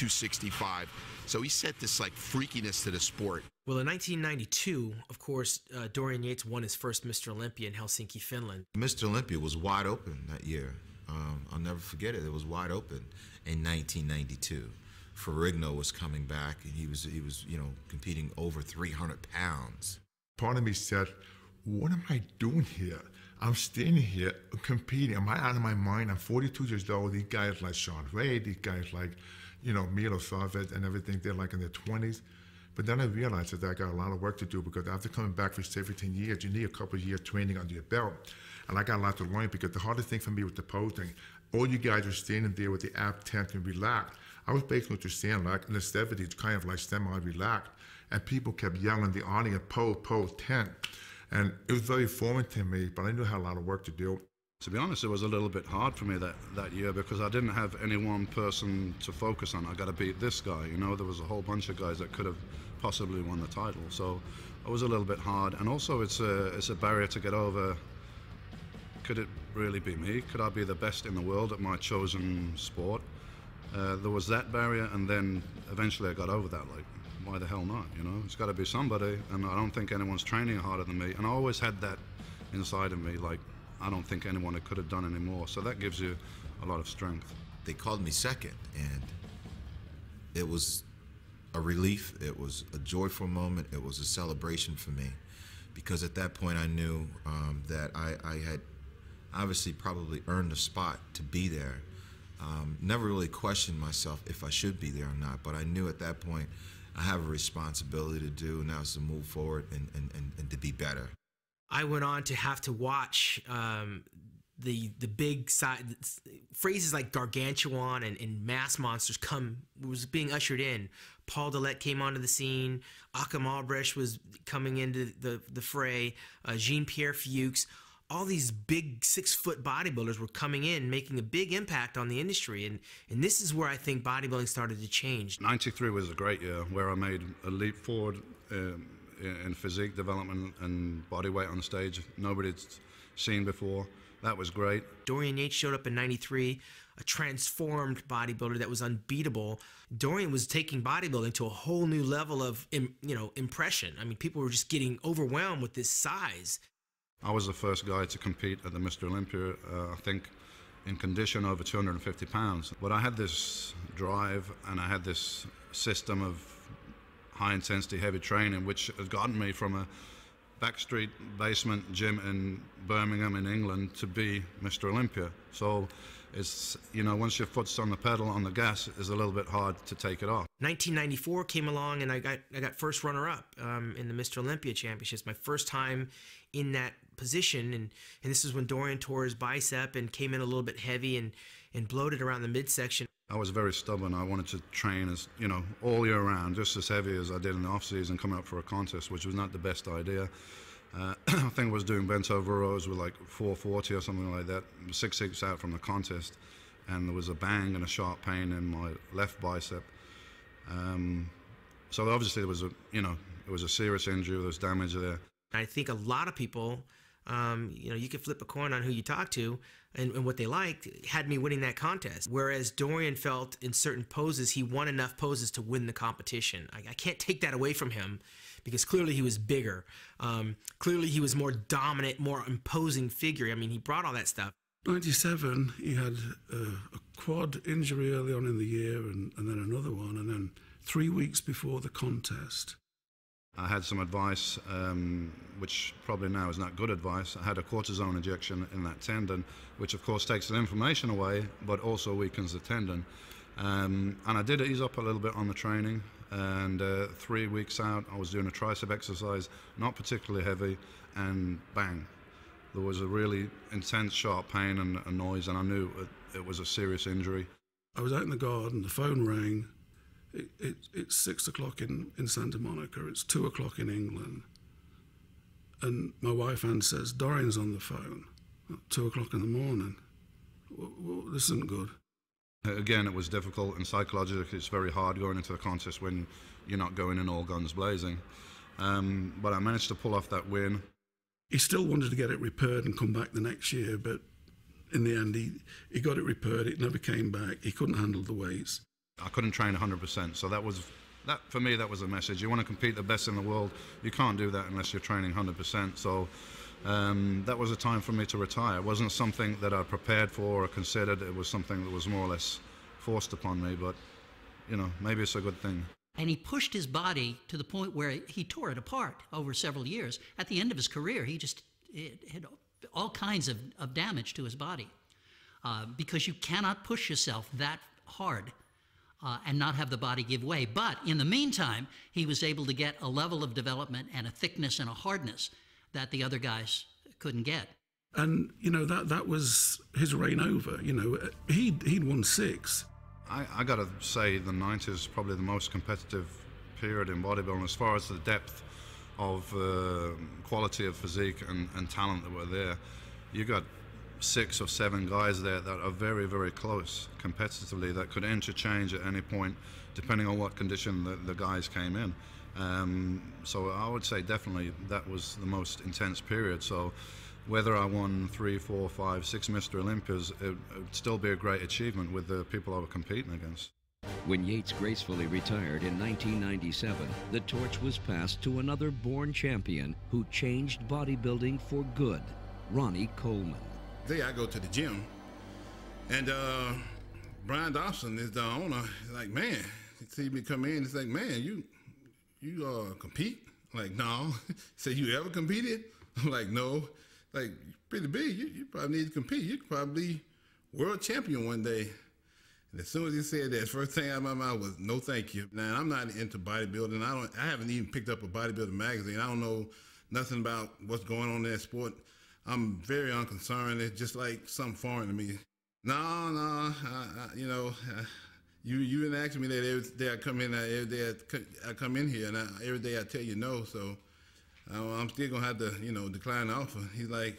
265. So he set this freakiness to the sport. Well, in 1992, of course, Dorian Yates won his first Mr. Olympia in Helsinki, Finland. Mr. Olympia was wide open that year. I'll never forget it. It was wide open in 1992. Ferrigno was coming back, and he was competing over 300 pounds. Part of me said, what am I doing here? I'm standing here competing. Am I out of my mind? I'm 42 years old. These guys like Sean Ray, these guys like Milosevic and everything, they're like in their 20s. But then I realized that I got a lot of work to do because after coming back for 17 years, you need a couple of years training under your belt. And I got a lot to learn because the hardest thing for me was the posing. All you guys are standing there with the ab tense and relaxed. I was basically just standing like in the 70s, kind of like semi-relaxed. And people kept yelling in the audience, pose, tense. And it was very foreign to me, but I knew I had a lot of work to do. To be honest, it was a little bit hard for me that year because I didn't have any one person to focus on. I got to beat this guy. There was a whole bunch of guys that could have possibly won the title. So it was a little bit hard. And also it's a barrier to get over. Could it really be me? Could I be the best in the world at my chosen sport? There was that barrier, and then eventually I got over that. Like, why the hell not? It's got to be somebody, and I don't think anyone's training harder than me. And I always had that inside of me, like, I don't think anyone could have done any more. So that gives you a lot of strength. They called me second, and it was a relief. It was a joyful moment. It was a celebration for me, because at that point I knew that I had obviously probably earned a spot to be there. Never really questioned myself if I should be there or not, but I knew at that point I have a responsibility to do, and that was to move forward and to be better. I went on to have to watch the big side phrases like gargantuan and mass monsters was being ushered in. Paul Dillette came onto the scene. Achim Albrecht was coming into the fray. Jean-Pierre Fuchs. All these big 6-foot bodybuilders were coming in, making a big impact on the industry. And this is where I think bodybuilding started to change. 93 was a great year where I made a leap forward in physique development and body weight on stage nobody'd seen before. That was great. Dorian Yates showed up in 93, a transformed bodybuilder that was unbeatable. Dorian was taking bodybuilding to a whole new level of impression. I mean, people were just getting overwhelmed with this size. I was the first guy to compete at the Mr. Olympia, I think, in condition over 250 pounds. But I had this drive and I had this system of high-intensity, heavy training, which has gotten me from a backstreet basement gym in Birmingham in England to be Mr. Olympia. So it's, once your foot's on the pedal, on the gas, it's a little bit hard to take it off. 1994 came along and I got first runner-up in the Mr. Olympia Championships. My first time in that position, and this is when Dorian tore his bicep and came in a little bit heavy and bloated around the midsection. I was very stubborn. I wanted to train as, all year round, just as heavy as I did in the off-season coming up for a contest, which was not the best idea. I think I was doing bent over rows with like 440 or something like that, 6 weeks out from the contest, and there was a bang and a sharp pain in my left bicep. So obviously there was it was a serious injury, there was damage there. I think a lot of people, you could flip a coin on who you talk to and what they liked, had me winning that contest. Whereas Dorian felt in certain poses, he won enough poses to win the competition. I can't take that away from him because clearly he was bigger. Clearly he was more dominant, more imposing figure. I mean, he brought all that stuff. 97, he had a quad injury early on in the year and then another one. And then 3 weeks before the contest, I had some advice, which probably now is not good advice. I had a cortisone injection in that tendon, which of course takes the inflammation away, but also weakens the tendon. And I did ease up a little bit on the training, and 3 weeks out, I was doing a tricep exercise, not particularly heavy, and bang. There was a really intense, sharp pain and a noise, and I knew it was a serious injury. I was out in the garden, the phone rang. It's 6 o'clock in Santa Monica, it's 2 o'clock in England. And my wife Anne says, Dorian's on the phone at 2 o'clock in the morning. Well, this isn't good. Again, it was difficult, and psychologically it's very hard going into the contest when you're not going in all guns blazing. But I managed to pull off that win. He still wanted to get it repaired and come back the next year, but in the end he got it repaired, it never came back, he couldn't handle the weights. I couldn't train 100%, so that for me, that was a message. You want to compete the best in the world, you can't do that unless you're training 100%. So that was a time for me to retire. It wasn't something that I prepared for or considered. It was something that was more or less forced upon me, but maybe it's a good thing. And he pushed his body to the point where he tore it apart over several years. At the end of his career, he just had all kinds of damage to his body because you cannot push yourself that hard and not have the body give way. But in the meantime, he was able to get a level of development and a thickness and a hardness that the other guys couldn't get. And, you know, that was his reign over. You know, he'd won 6. I got to say the 90s is probably the most competitive period in bodybuilding as far as the depth of quality of physique and talent that were there. You got 6 or 7 guys there that are very, very close competitively, that could interchange at any point depending on what condition the guys came in. So I would say definitely that was the most intense period. So whether I won 3, 4, 5, 6 Mr. Olympias, it would still be a great achievement with the people I were competing against. When Yates gracefully retired in 1997, the torch was passed to another born champion who changed bodybuilding for good, Ronnie Coleman. Today I go to the gym, and Brian Dobson is the owner. He's like, man, he see me come in, he's like, man, you compete? I'm like, no. He said, you ever competed? I'm like, no. Like, pretty big, you probably need to compete. You could probably be world champion one day. And as soon as he said that, first thing out of my mouth was, no thank you. Now, I'm not into bodybuilding. I haven't even picked up a bodybuilding magazine. I don't know nothing about what's going on in that sport. I'm very unconcerned. It's just like something foreign to me. No, you know, you been asking me that every day I come in, every day I come in here, and every day I tell you no, so I'm still gonna have to, you know, decline the offer. He's like,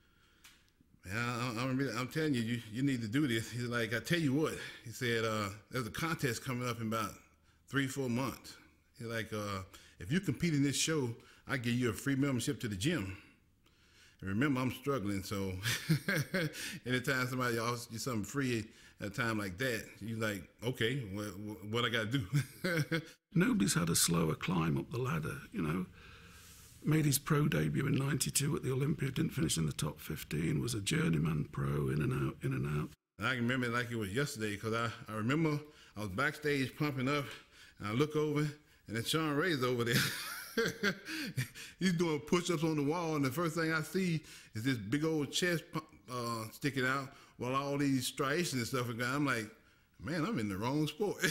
man, I'm telling you, you need to do this. He's like, I tell you what, he said, there's a contest coming up in about 3-4 months. He's like, if you compete in this show, I give you a free membership to the gym. And remember, I'm struggling, so anytime somebody offers you something free at a time like that, you're like, okay, what I got to do? Nobody's had a slower climb up the ladder, you know. Made his pro debut in '92 at the Olympia, didn't finish in the top 15, was a journeyman pro, in and out, in and out. And I can remember it like it was yesterday, because I remember I was backstage pumping up, and I look over, and then Sean Ray's over there. He's doing push-ups on the wall, and the first thing I see is this big old chest sticking out while all these striations and stuff are going. I'm like, man, I'm in the wrong sport.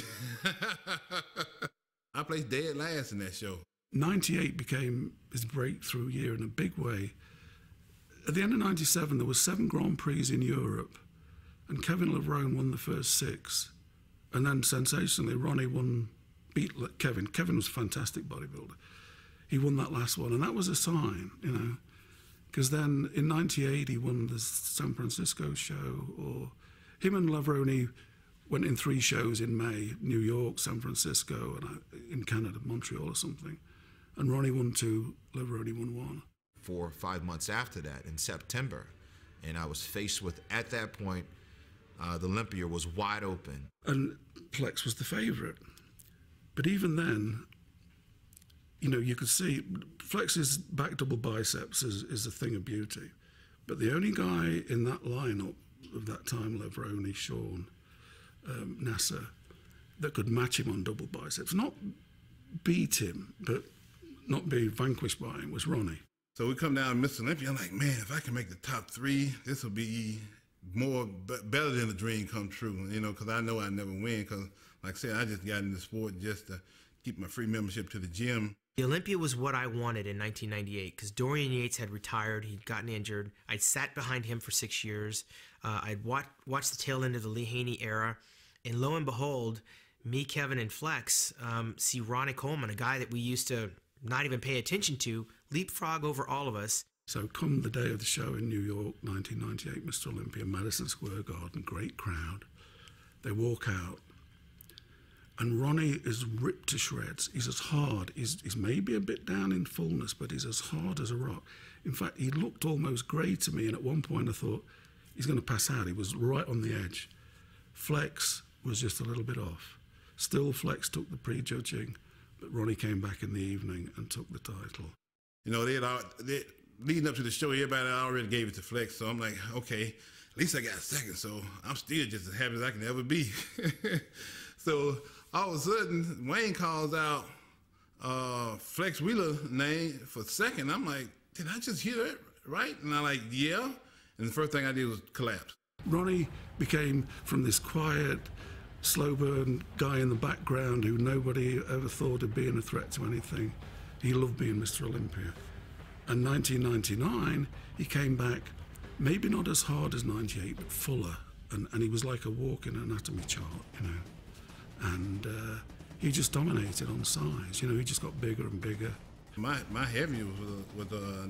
I placed dead last in that show. 98 became his breakthrough year in a big way. At the end of 97, there were 7 Grand Prix in Europe, and Kevin Levrone won the first 6. And then, sensationally, Ronnie beat Kevin. Kevin was a fantastic bodybuilder. He won that last one, and that was a sign, you know, because then in 98, he won the San Francisco show, or him and Levrone went in 3 shows in May, New York, San Francisco, and in Canada, Montreal or something. And Ronnie won 2, Levrone won 1. 4 or 5 months after that, in September, and I was faced with, at that point, the Olympia was wide open. And Flex was the favorite. But even then, you know, you could see Flex's back double biceps is a thing of beauty. But the only guy in that lineup of that time, Levrone, Sean, Nasser, that could match him on double biceps, not beat him, but not be vanquished by him, was Ronnie. So we come down to Mr. Olympia. I'm like, man, if I can make the top 3, this will be better than a dream come true, you know, because I know I never win, because, like I said, I just got in the sport just to keep my free membership to the gym. The Olympia was what I wanted in 1998, because Dorian Yates had retired. He'd gotten injured. I'd sat behind him for 6 years. I'd watched the tail end of the Lee Haney era, and lo and behold, me, Kevin, and Flex see Ronnie Coleman, a guy that we used to not even pay attention to, leapfrog over all of us. So come the day of the show in New York, 1998, Mr. Olympia, Madison Square Garden, great crowd. They walk out, and Ronnie is ripped to shreds. He's as hard. He's maybe a bit down in fullness, but he's as hard as a rock. In fact, he looked almost grey to me, and at one point I thought, he's going to pass out. He was right on the edge. Flex was just a little bit off. Still, Flex took the prejudging, but Ronnie came back in the evening and took the title. You know, leading up to the show, everybody already gave it to Flex, so I'm like, okay, at least I got a second, so I'm still just as happy as I can ever be. So all of a sudden, Wayne calls out Flex Wheeler name for second. I'm like, did I just hear that right? And I'm like, yeah. And the first thing I did was collapse. Ronnie became, from this quiet, slow burn guy in the background who nobody ever thought of being a threat to anything. He loved being Mr. Olympia. And 1999, he came back, maybe not as hard as 98, but fuller. And he was like a walking anatomy chart, you know. And he just dominated on size. You know, he just got bigger and bigger. My heavy was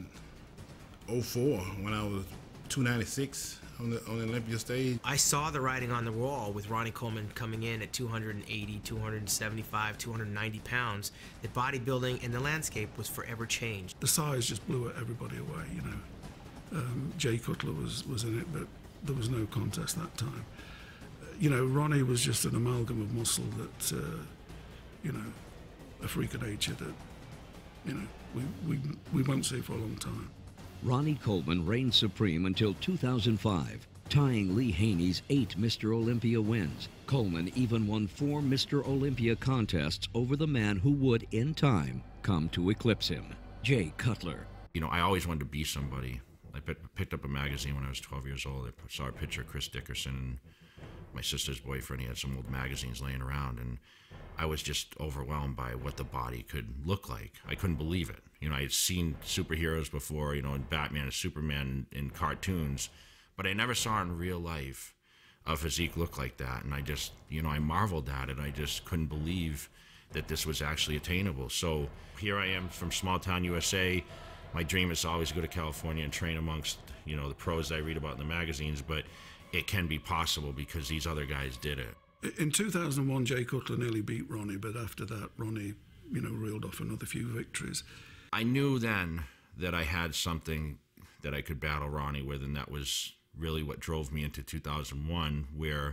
04 when I was 296 on the Olympia stage. I saw the writing on the wall with Ronnie Coleman coming in at 280, 275, 290 pounds. That bodybuilding and the landscape was forever changed. The size just blew everybody away, you know. Jay Cutler was in it, but there was no contest that time. You know, Ronnie was just an amalgam of muscle that, you know, a freak of nature that, you know, we won't see for a long time. Ronnie Coleman reigned supreme until 2005, tying Lee Haney's 8 Mr. Olympia wins. Coleman even won 4 Mr. Olympia contests over the man who would, in time, come to eclipse him, Jay Cutler. You know, I always wanted to be somebody. I picked up a magazine when I was 12 years old. I saw a picture of Chris Dickerson and my sister's boyfriend. He had some old magazines laying around, and I was just overwhelmed by what the body could look like. I couldn't believe it. You know, I had seen superheroes before, you know, in Batman and Superman in cartoons, but I never saw in real life a physique look like that. And I just, you know, I marveled at it. I just couldn't believe that this was actually attainable. So here I am from small town USA. My dream is to always go to California and train amongst, you know, the pros that I read about in the magazines, but it can be possible because these other guys did it. In 2001, Jay Cutler nearly beat Ronnie, but after that, Ronnie, you know, reeled off another few victories. I knew then that I had something that I could battle Ronnie with, and that was really what drove me into 2001, where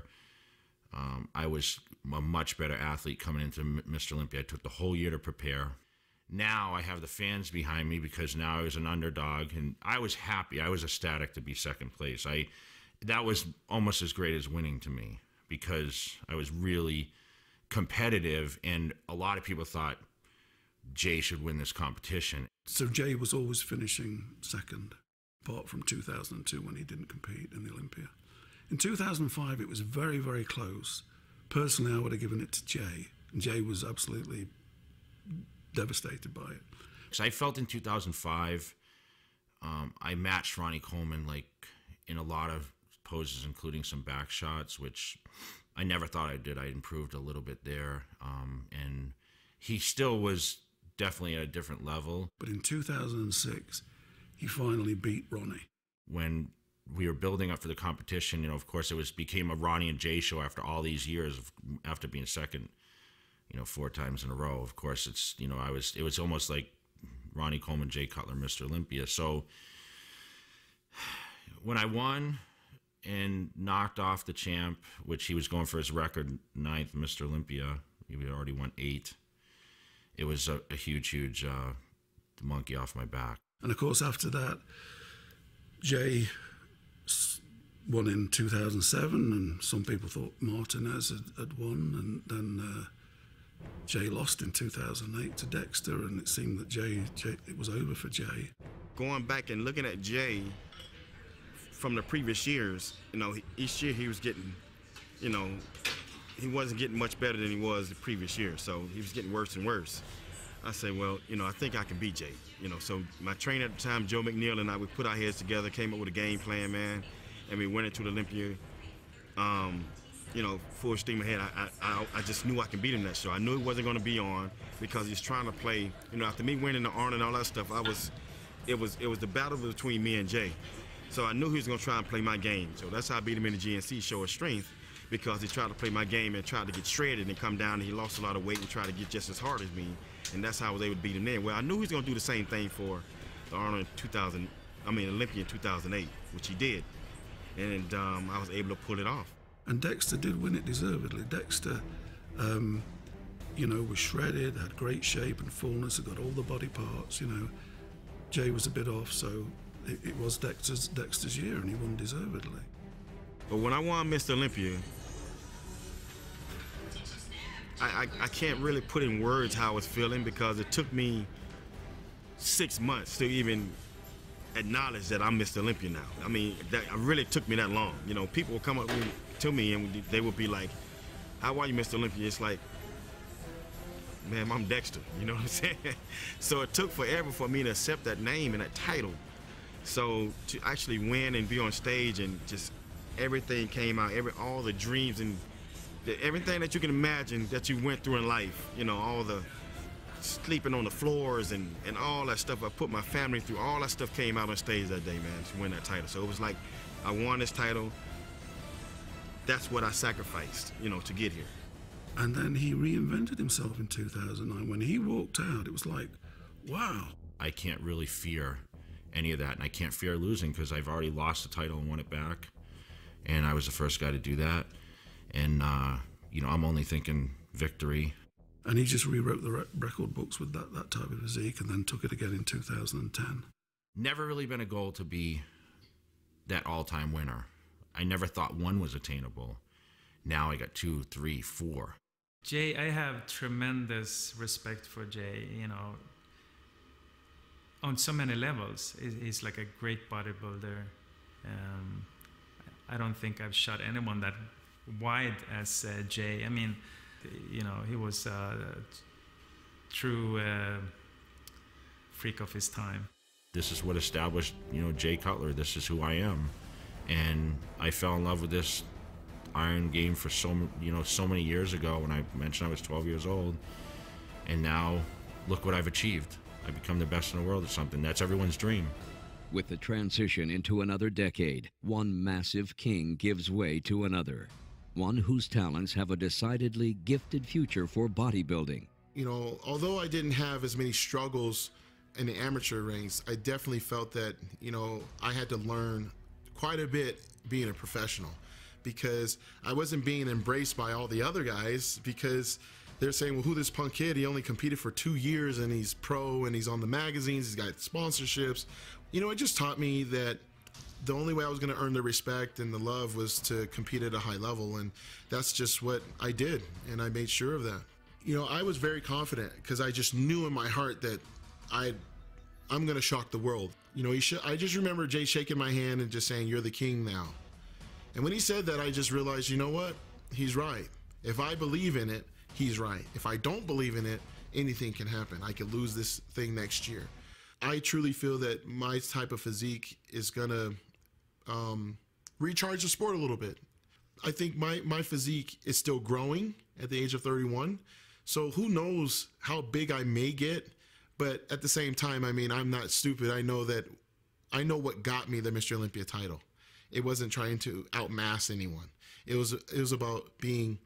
I was a much better athlete coming into Mr. Olympia. I took the whole year to prepare. Now I have the fans behind me because now I was an underdog, and I was happy. I was ecstatic to be second place. That was almost as great as winning to me because I was really competitive, and a lot of people thought Jay should win this competition. So Jay was always finishing second, apart from 2002 when he didn't compete in the Olympia. In 2005, it was very, very close. Personally, I would have given it to Jay, and Jay was absolutely devastated by it. So I felt in 2005, I matched Ronnie Coleman like in a lot of poses, including some back shots, which I never thought I did. I improved a little bit there, and he still was definitely at a different level. But in 2006, he finally beat Ronnie. When we were building up for the competition, you know, of course, it became a Ronnie and Jay show after all these years after being second, you know, 4 times in a row. Of course, it's, you know, it was almost like Ronnie Coleman, Jay Cutler, Mr. Olympia. So when I won and knocked off the champ, which he was going for his record 9th Mr. Olympia, he had already won 8. It was a huge monkey off my back. And of course, after that, Jay won in 2007, and some people thought Martinez had won, and then Jay lost in 2008 to Dexter, and it seemed that it was over for Jay. Going back and looking at Jay from the previous years, you know, each year he was getting, you know, he wasn't getting much better than he was the previous year, so he was getting worse and worse. I said, well, you know, I think I can beat Jay. You know, so my trainer at the time, Joe McNeil, and I, we put our heads together, came up with a game plan, man, and we went into the Olympia, you know, full steam ahead. I just knew I could beat him that show. I knew it wasn't going to be on because he's trying to play, you know, after me winning the Arnold and all that stuff, it was the battle between me and Jay. So I knew he was going to try and play my game. So that's how I beat him in the GNC show of strength, because he tried to play my game and tried to get shredded and come down, and he lost a lot of weight and tried to get just as hard as me. And that's how I was able to beat him then. Well, I knew he was going to do the same thing for the Arnold Olympia in 2008, which he did. And I was able to pull it off. And Dexter did win it deservedly. Dexter, you know, was shredded, had great shape and fullness, had got all the body parts, you know. Jay was a bit off, so it was Dexter's year, and he won deservedly. But when I won Mr. Olympia, I can't really put in words how I was feeling, because it took me 6 months to even acknowledge that I'm Mr. Olympia now. I mean, that really took me that long. You know, people will come up to me and they would be like, I watch Mr. Olympia, it's like, man, I'm Dexter, you know what I'm saying? So it took forever for me to accept that name and that title. So to actually win and be on stage and just everything came out, all the dreams and everything that you can imagine that you went through in life, you know, all the sleeping on the floors and all that stuff I put my family through, all that stuff came out on stage that day, man, to win that title. So it was like, I won this title. That's what I sacrificed, you know, to get here. And then he reinvented himself in 2009. When he walked out, it was like, wow. I can't really fear any of that, and I can't fear losing because I've already lost the title and won it back, and I was the first guy to do that. And, you know, I'm only thinking victory. And he just rewrote the record books with that type of physique and then took it again in 2010. Never really been a goal to be that all-time winner. I never thought one was attainable. Now I got 2, 3, 4. Jay, I have tremendous respect for Jay, you know, on so many levels. He's like a great bodybuilder. I don't think I've shot anyone that wide as Jay. I mean, you know, he was a true freak of his time. This is what established, you know, Jay Cutler. This is who I am. And I fell in love with this iron game for so many years ago when I mentioned I was 12 years old. And now look what I've achieved. I've become the best in the world or something. That's everyone's dream. With the transition into another decade, one massive king gives way to another. One whose talents have a decidedly gifted future for bodybuilding. You know, although I didn't have as many struggles in the amateur ranks, I definitely felt that, you know, I had to learn quite a bit being a professional, because I wasn't being embraced by all the other guys, because they're saying, well, who this punk kid? He only competed for 2 years and he's pro and he's on the magazines, he's got sponsorships. You know, it just taught me that the only way I was going to earn the respect and the love was to compete at a high level, and that's just what I did, and I made sure of that. You know, I was very confident because I just knew in my heart that I'm going to shock the world. You know, I just remember Jay shaking my hand and just saying, "You're the king now." And when he said that, I just realized, you know what? He's right. If I believe in it, he's right. If I don't believe in it, anything can happen. I could lose this thing next year. I truly feel that my type of physique is going to recharge the sport a little bit. I think my physique is still growing at the age of 31. So who knows how big I may get, but at the same time, I mean, I'm not stupid. I know what got me the Mr. Olympia title. It wasn't trying to outmass anyone. It was about being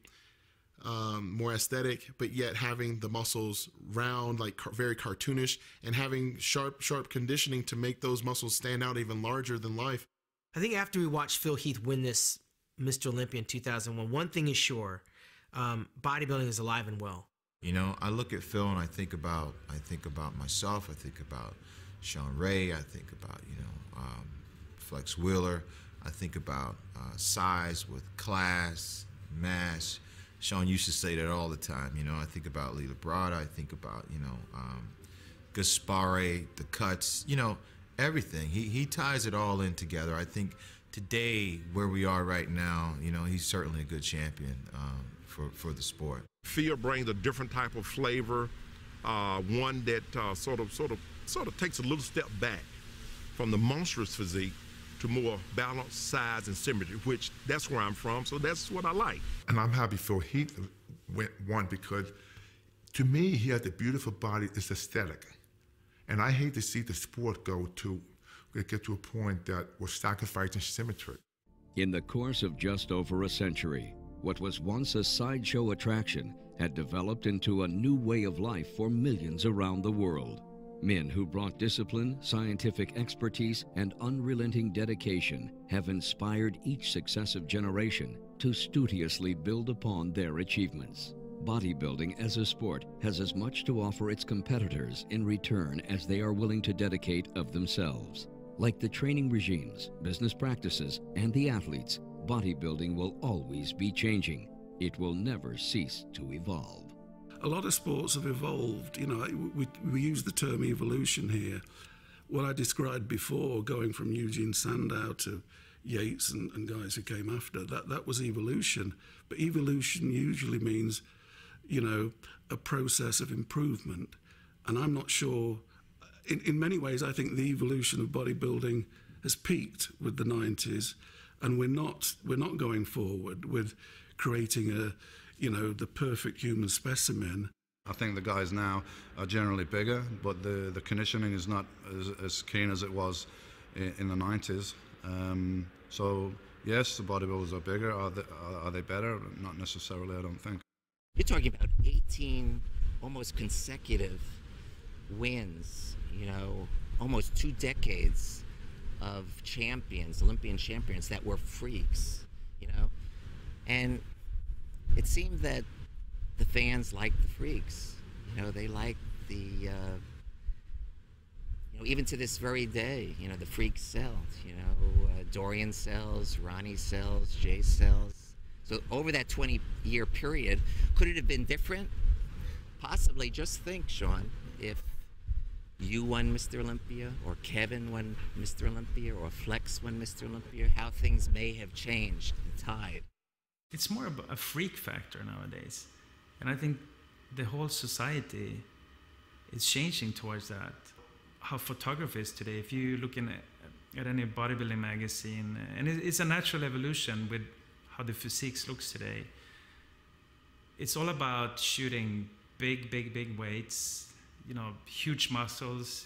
more aesthetic, but yet having the muscles round, like very cartoonish, and having sharp conditioning to make those muscles stand out even larger than life. I think after we watched Phil Heath win this Mr. Olympia in 2001, one thing is sure, bodybuilding is alive and well. You know, I look at Phil and I think about myself. I think about Sean Ray. I think about, Flex Wheeler. I think about size with class, mass. Sean used to say that all the time. You know, I think about Lee Labrada. I think about, Gaspare, the cuts, everything. He ties it all in together. I think today, where we are right now, he's certainly a good champion for the sport. Phil brings a different type of flavor, one that sort of takes a little step back from the monstrous physique to more balanced size and symmetry, which that's where I'm from, so that's what I like. And I'm happy Phil Heath won because, to me, he has a beautiful body. It's aesthetic. And I hate to see the sport get to a point that we're sacrificing symmetry. In the course of just over a century, what was once a sideshow attraction had developed into a new way of life for millions around the world. Men who brought discipline, scientific expertise, and unrelenting dedication have inspired each successive generation to studiously build upon their achievements. Bodybuilding as a sport has as much to offer its competitors in return as they are willing to dedicate of themselves. Like the training regimes, business practices, and the athletes, bodybuilding will always be changing. It will never cease to evolve. A lot of sports have evolved. We use the term evolution here. What I described before, going from Eugene Sandow to, Yates and guys who came after. That was evolution. But evolution usually means, a process of improvement. And I'm not sure, in many ways, I think the evolution of bodybuilding has peaked with the 90s, and we're not going forward with creating the perfect human specimen. I think the guys now are generally bigger, but the conditioning is not as keen as it was in the 90s. So yes, the bodybuilders are bigger. Are they better? Not necessarily, I don't think. You're talking about 18 almost consecutive wins, almost 2 decades of champions, Olympian champions that were freaks, and it seemed that the fans liked the freaks. They liked the, even to this very day, the freaks sell. Dorian sells, Ronnie sells, Jay sells. So over that 20-year period, could it have been different? Possibly. Just think, Sean, if you won Mr. Olympia, or Kevin won Mr. Olympia, or Flex won Mr. Olympia, how things may have changed the tide. It's more of a freak factor nowadays. And I think the whole society is changing towards that. How photography is today, if you look at any bodybuilding magazine, and it's a natural evolution with how the physiques looks today. It's all about shooting big weights, huge muscles,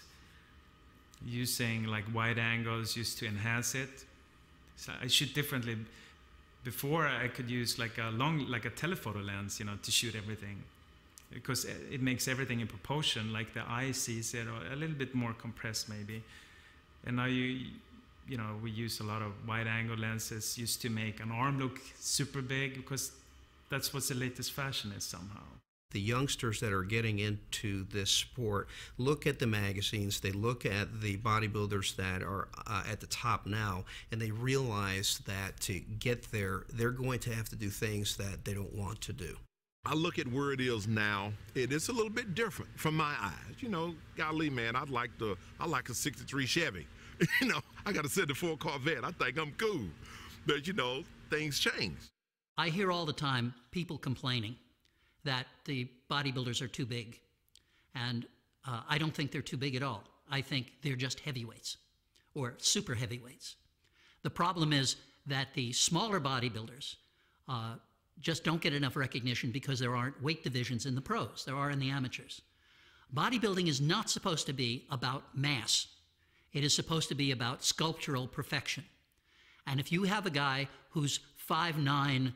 using like wide angles used to enhance it. So I shoot differently. Before I could use like a telephoto lens, to shoot everything, because it makes everything in proportion, like the eye sees it, or a little bit more compressed maybe. And now we use a lot of wide angle lenses used to make an arm look super big, because that's what the latest fashion is somehow. The youngsters that are getting into this sport look at the magazines, they look at the bodybuilders that are at the top now, and they realize that to get there, they're going to have to do things that they don't want to do. I look at where it is now, it is a little bit different from my eyes. Golly, man, I like a 63 Chevy. I got a 74 Corvette. I think I'm cool. But, things change. I hear all the time people complaining that the bodybuilders are too big. And I don't think they're too big at all. I think they're just heavyweights or super heavyweights. The problem is that the smaller bodybuilders just don't get enough recognition because there aren't weight divisions in the pros. There are in the amateurs. Bodybuilding is not supposed to be about mass. It is supposed to be about sculptural perfection. And if you have a guy who's 5'9",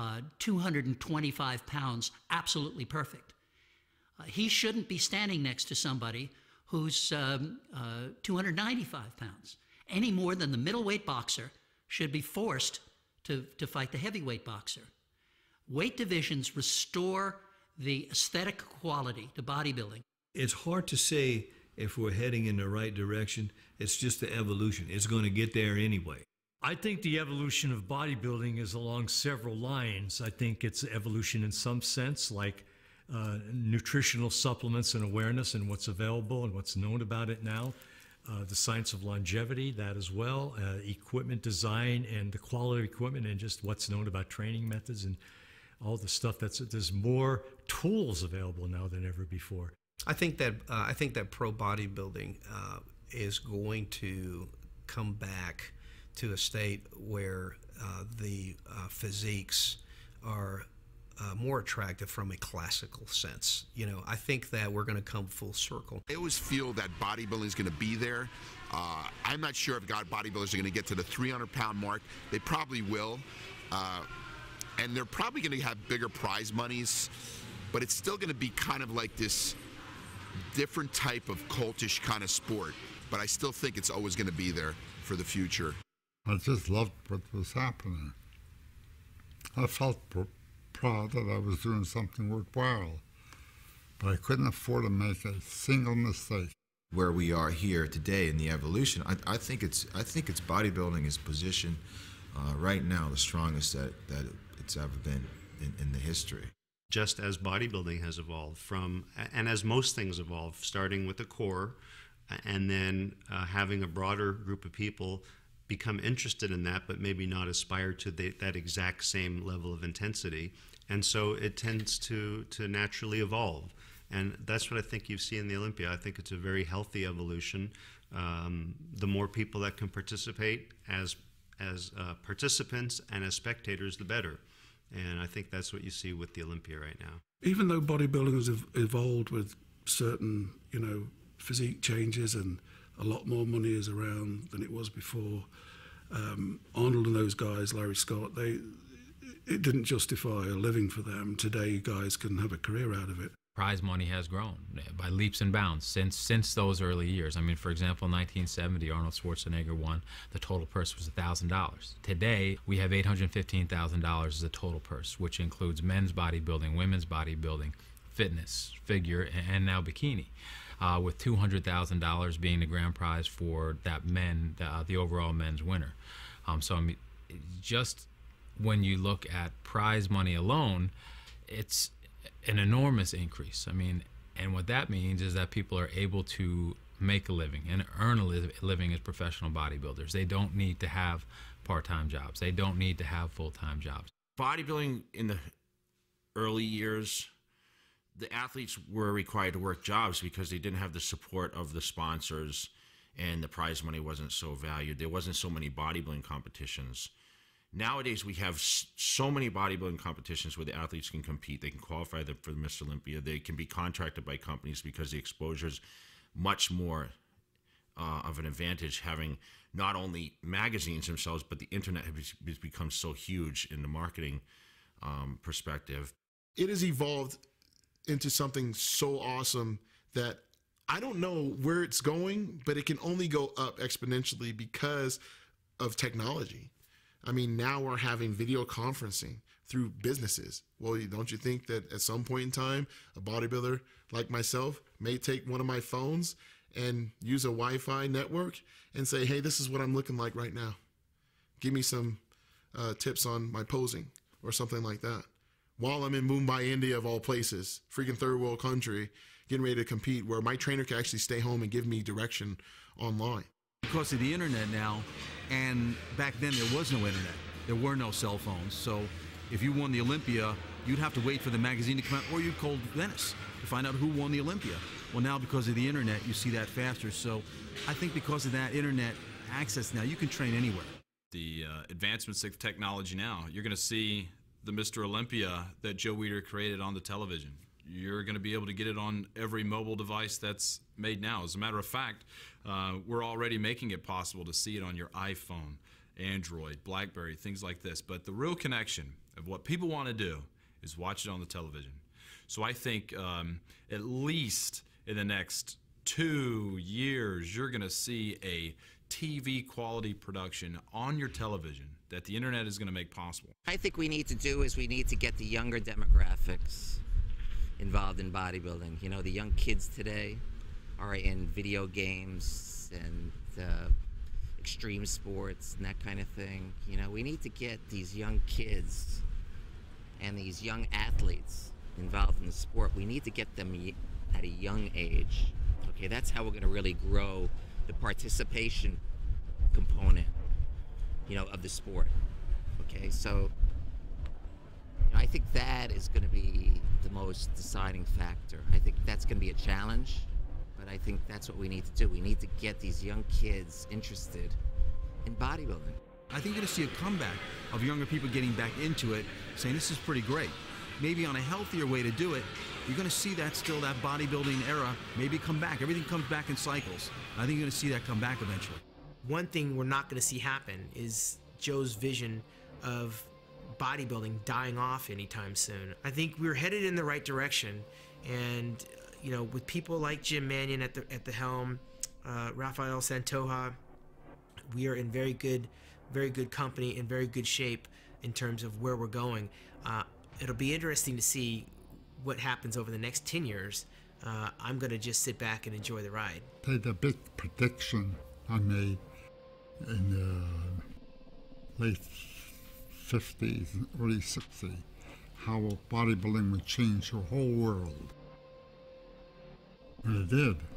225 pounds, absolutely perfect, he shouldn't be standing next to somebody who's 295 pounds, any more than the middleweight boxer should be forced to fight the heavyweight boxer. Weight divisions restore the aesthetic quality to bodybuilding. It's hard to say if we're heading in the right direction. It's just the evolution. It's going to get there anyway. I think the evolution of bodybuilding is along several lines. I think it's evolution in some sense, like nutritional supplements and awareness and what's available and what's known about it now. The science of longevity, that as well. Equipment design and the quality of equipment, and just what's known about training methods and all the stuff. There's more tools available now than ever before. I think that pro bodybuilding is going to come back to a state where the physiques are more attractive from a classical sense. I think that we're going to come full circle. I always feel that bodybuilding is going to be there. I'm not sure if bodybuilders are going to get to the 300-pound mark. They probably will. And they're probably going to have bigger prize monies, but it's still going to be kind of like this different type of cultish kind of sport. But I still think it's always going to be there for the future. I just loved what was happening. I felt proud that I was doing something worthwhile, but I couldn't afford to make a single mistake. Where we are here today in the evolution, I think it's bodybuilding is positioned right now the strongest that it's ever been in the history. Just as bodybuilding has evolved and as most things evolve, starting with the core and then having a broader group of people become interested in that, but maybe not aspire to that exact same level of intensity. And so it tends to naturally evolve. And that's what I think you see in the Olympia. I think it's a very healthy evolution. The more people that can participate as participants and as spectators, the better. And I think that's what you see with the Olympia right now. Even though bodybuilding has evolved with certain, physique changes and a lot more money is around than it was before, Arnold and those guys, Larry Scott, it didn't justify a living for them. Today, guys can have a career out of it. Prize money has grown by leaps and bounds since those early years. I mean, for example, in 1970, Arnold Schwarzenegger won. The total purse was $1,000. Today, we have $815,000 as a total purse, which includes men's bodybuilding, women's bodybuilding, fitness, figure, and now bikini, with $200,000 being the grand prize for that the overall men's winner. So I mean, just when you look at prize money alone, it's an enormous increase. I mean, and what that means is that people are able to make a living and earn a living as professional bodybuilders. They don't need to have part-time jobs. They don't need to have full-time jobs. Bodybuilding in the early years, the athletes were required to work jobs because they didn't have the support of the sponsors, and the prize money wasn't so valued. There wasn't so many bodybuilding competitions. Nowadays, we have so many bodybuilding competitions where the athletes can compete. They can qualify for the Mr. Olympia. They can be contracted by companies because the exposure is much more of an advantage, having not only magazines themselves, but the internet has become so huge in the marketing perspective. It has evolved into something so awesome that I don't know where it's going, but it can only go up exponentially because of technology. I mean, now we're having video conferencing through businesses. Well, don't you think that at some point in time, a bodybuilder like myself may take one of my phones and use a Wi-Fi network and say, hey, this is what I'm looking like right now. Give me some tips on my posing or something like that. While I'm in Mumbai, India, of all places, freaking third world country, getting ready to compete, where my trainer can actually stay home and give me direction online. Because of the internet now, and back then there was no internet. There were no cell phones. So if you won the Olympia, you'd have to wait for the magazine to come out, or you'd call Venice to find out who won the Olympia. Well, now because of the internet, you see that faster. So I think because of that internet access now, you can train anywhere. The advancements of technology now, you're going to see the Mr. Olympia that Joe Weider created on the television. You're going to be able to get it on every mobile device that's made now. As a matter of fact, we're already making it possible to see it on your iPhone, Android, BlackBerry, things like this. But the real connection of what people want to do is watch it on the television. So I think at least in the next 2 years, you're going to see a TV quality production on your television that the internet is going to make possible. I think we need to do is we need to get the younger demographics involved in bodybuilding. You know, the young kids today are in video games and extreme sports and that kind of thing. You know, we need to get these young kids and these young athletes involved in the sport. We need to get them at a young age. Okay, that's how we're going to really grow the participation component, you know, of the sport. Okay, so I think that is going to be the most deciding factor. I think that's going to be a challenge, but I think that's what we need to do. We need to get these young kids interested in bodybuilding. I think you're going to see a comeback of younger people getting back into it, saying this is pretty great. Maybe on a healthier way to do it, you're going to see that still, that bodybuilding era, maybe come back. Everything comes back in cycles. I think you're going to see that come back eventually. One thing we're not going to see happen is Joe's vision of bodybuilding dying off anytime soon. I think we're headed in the right direction, and you know, with people like Jim Manion at the helm, Rafael Santoja, we are in very good company, in very good shape in terms of where we're going. It'll be interesting to see what happens over the next 10 years. I'm going to just sit back and enjoy the ride. The big prediction I made in the late 50s and early 60s, how bodybuilding would change the whole world. And it did.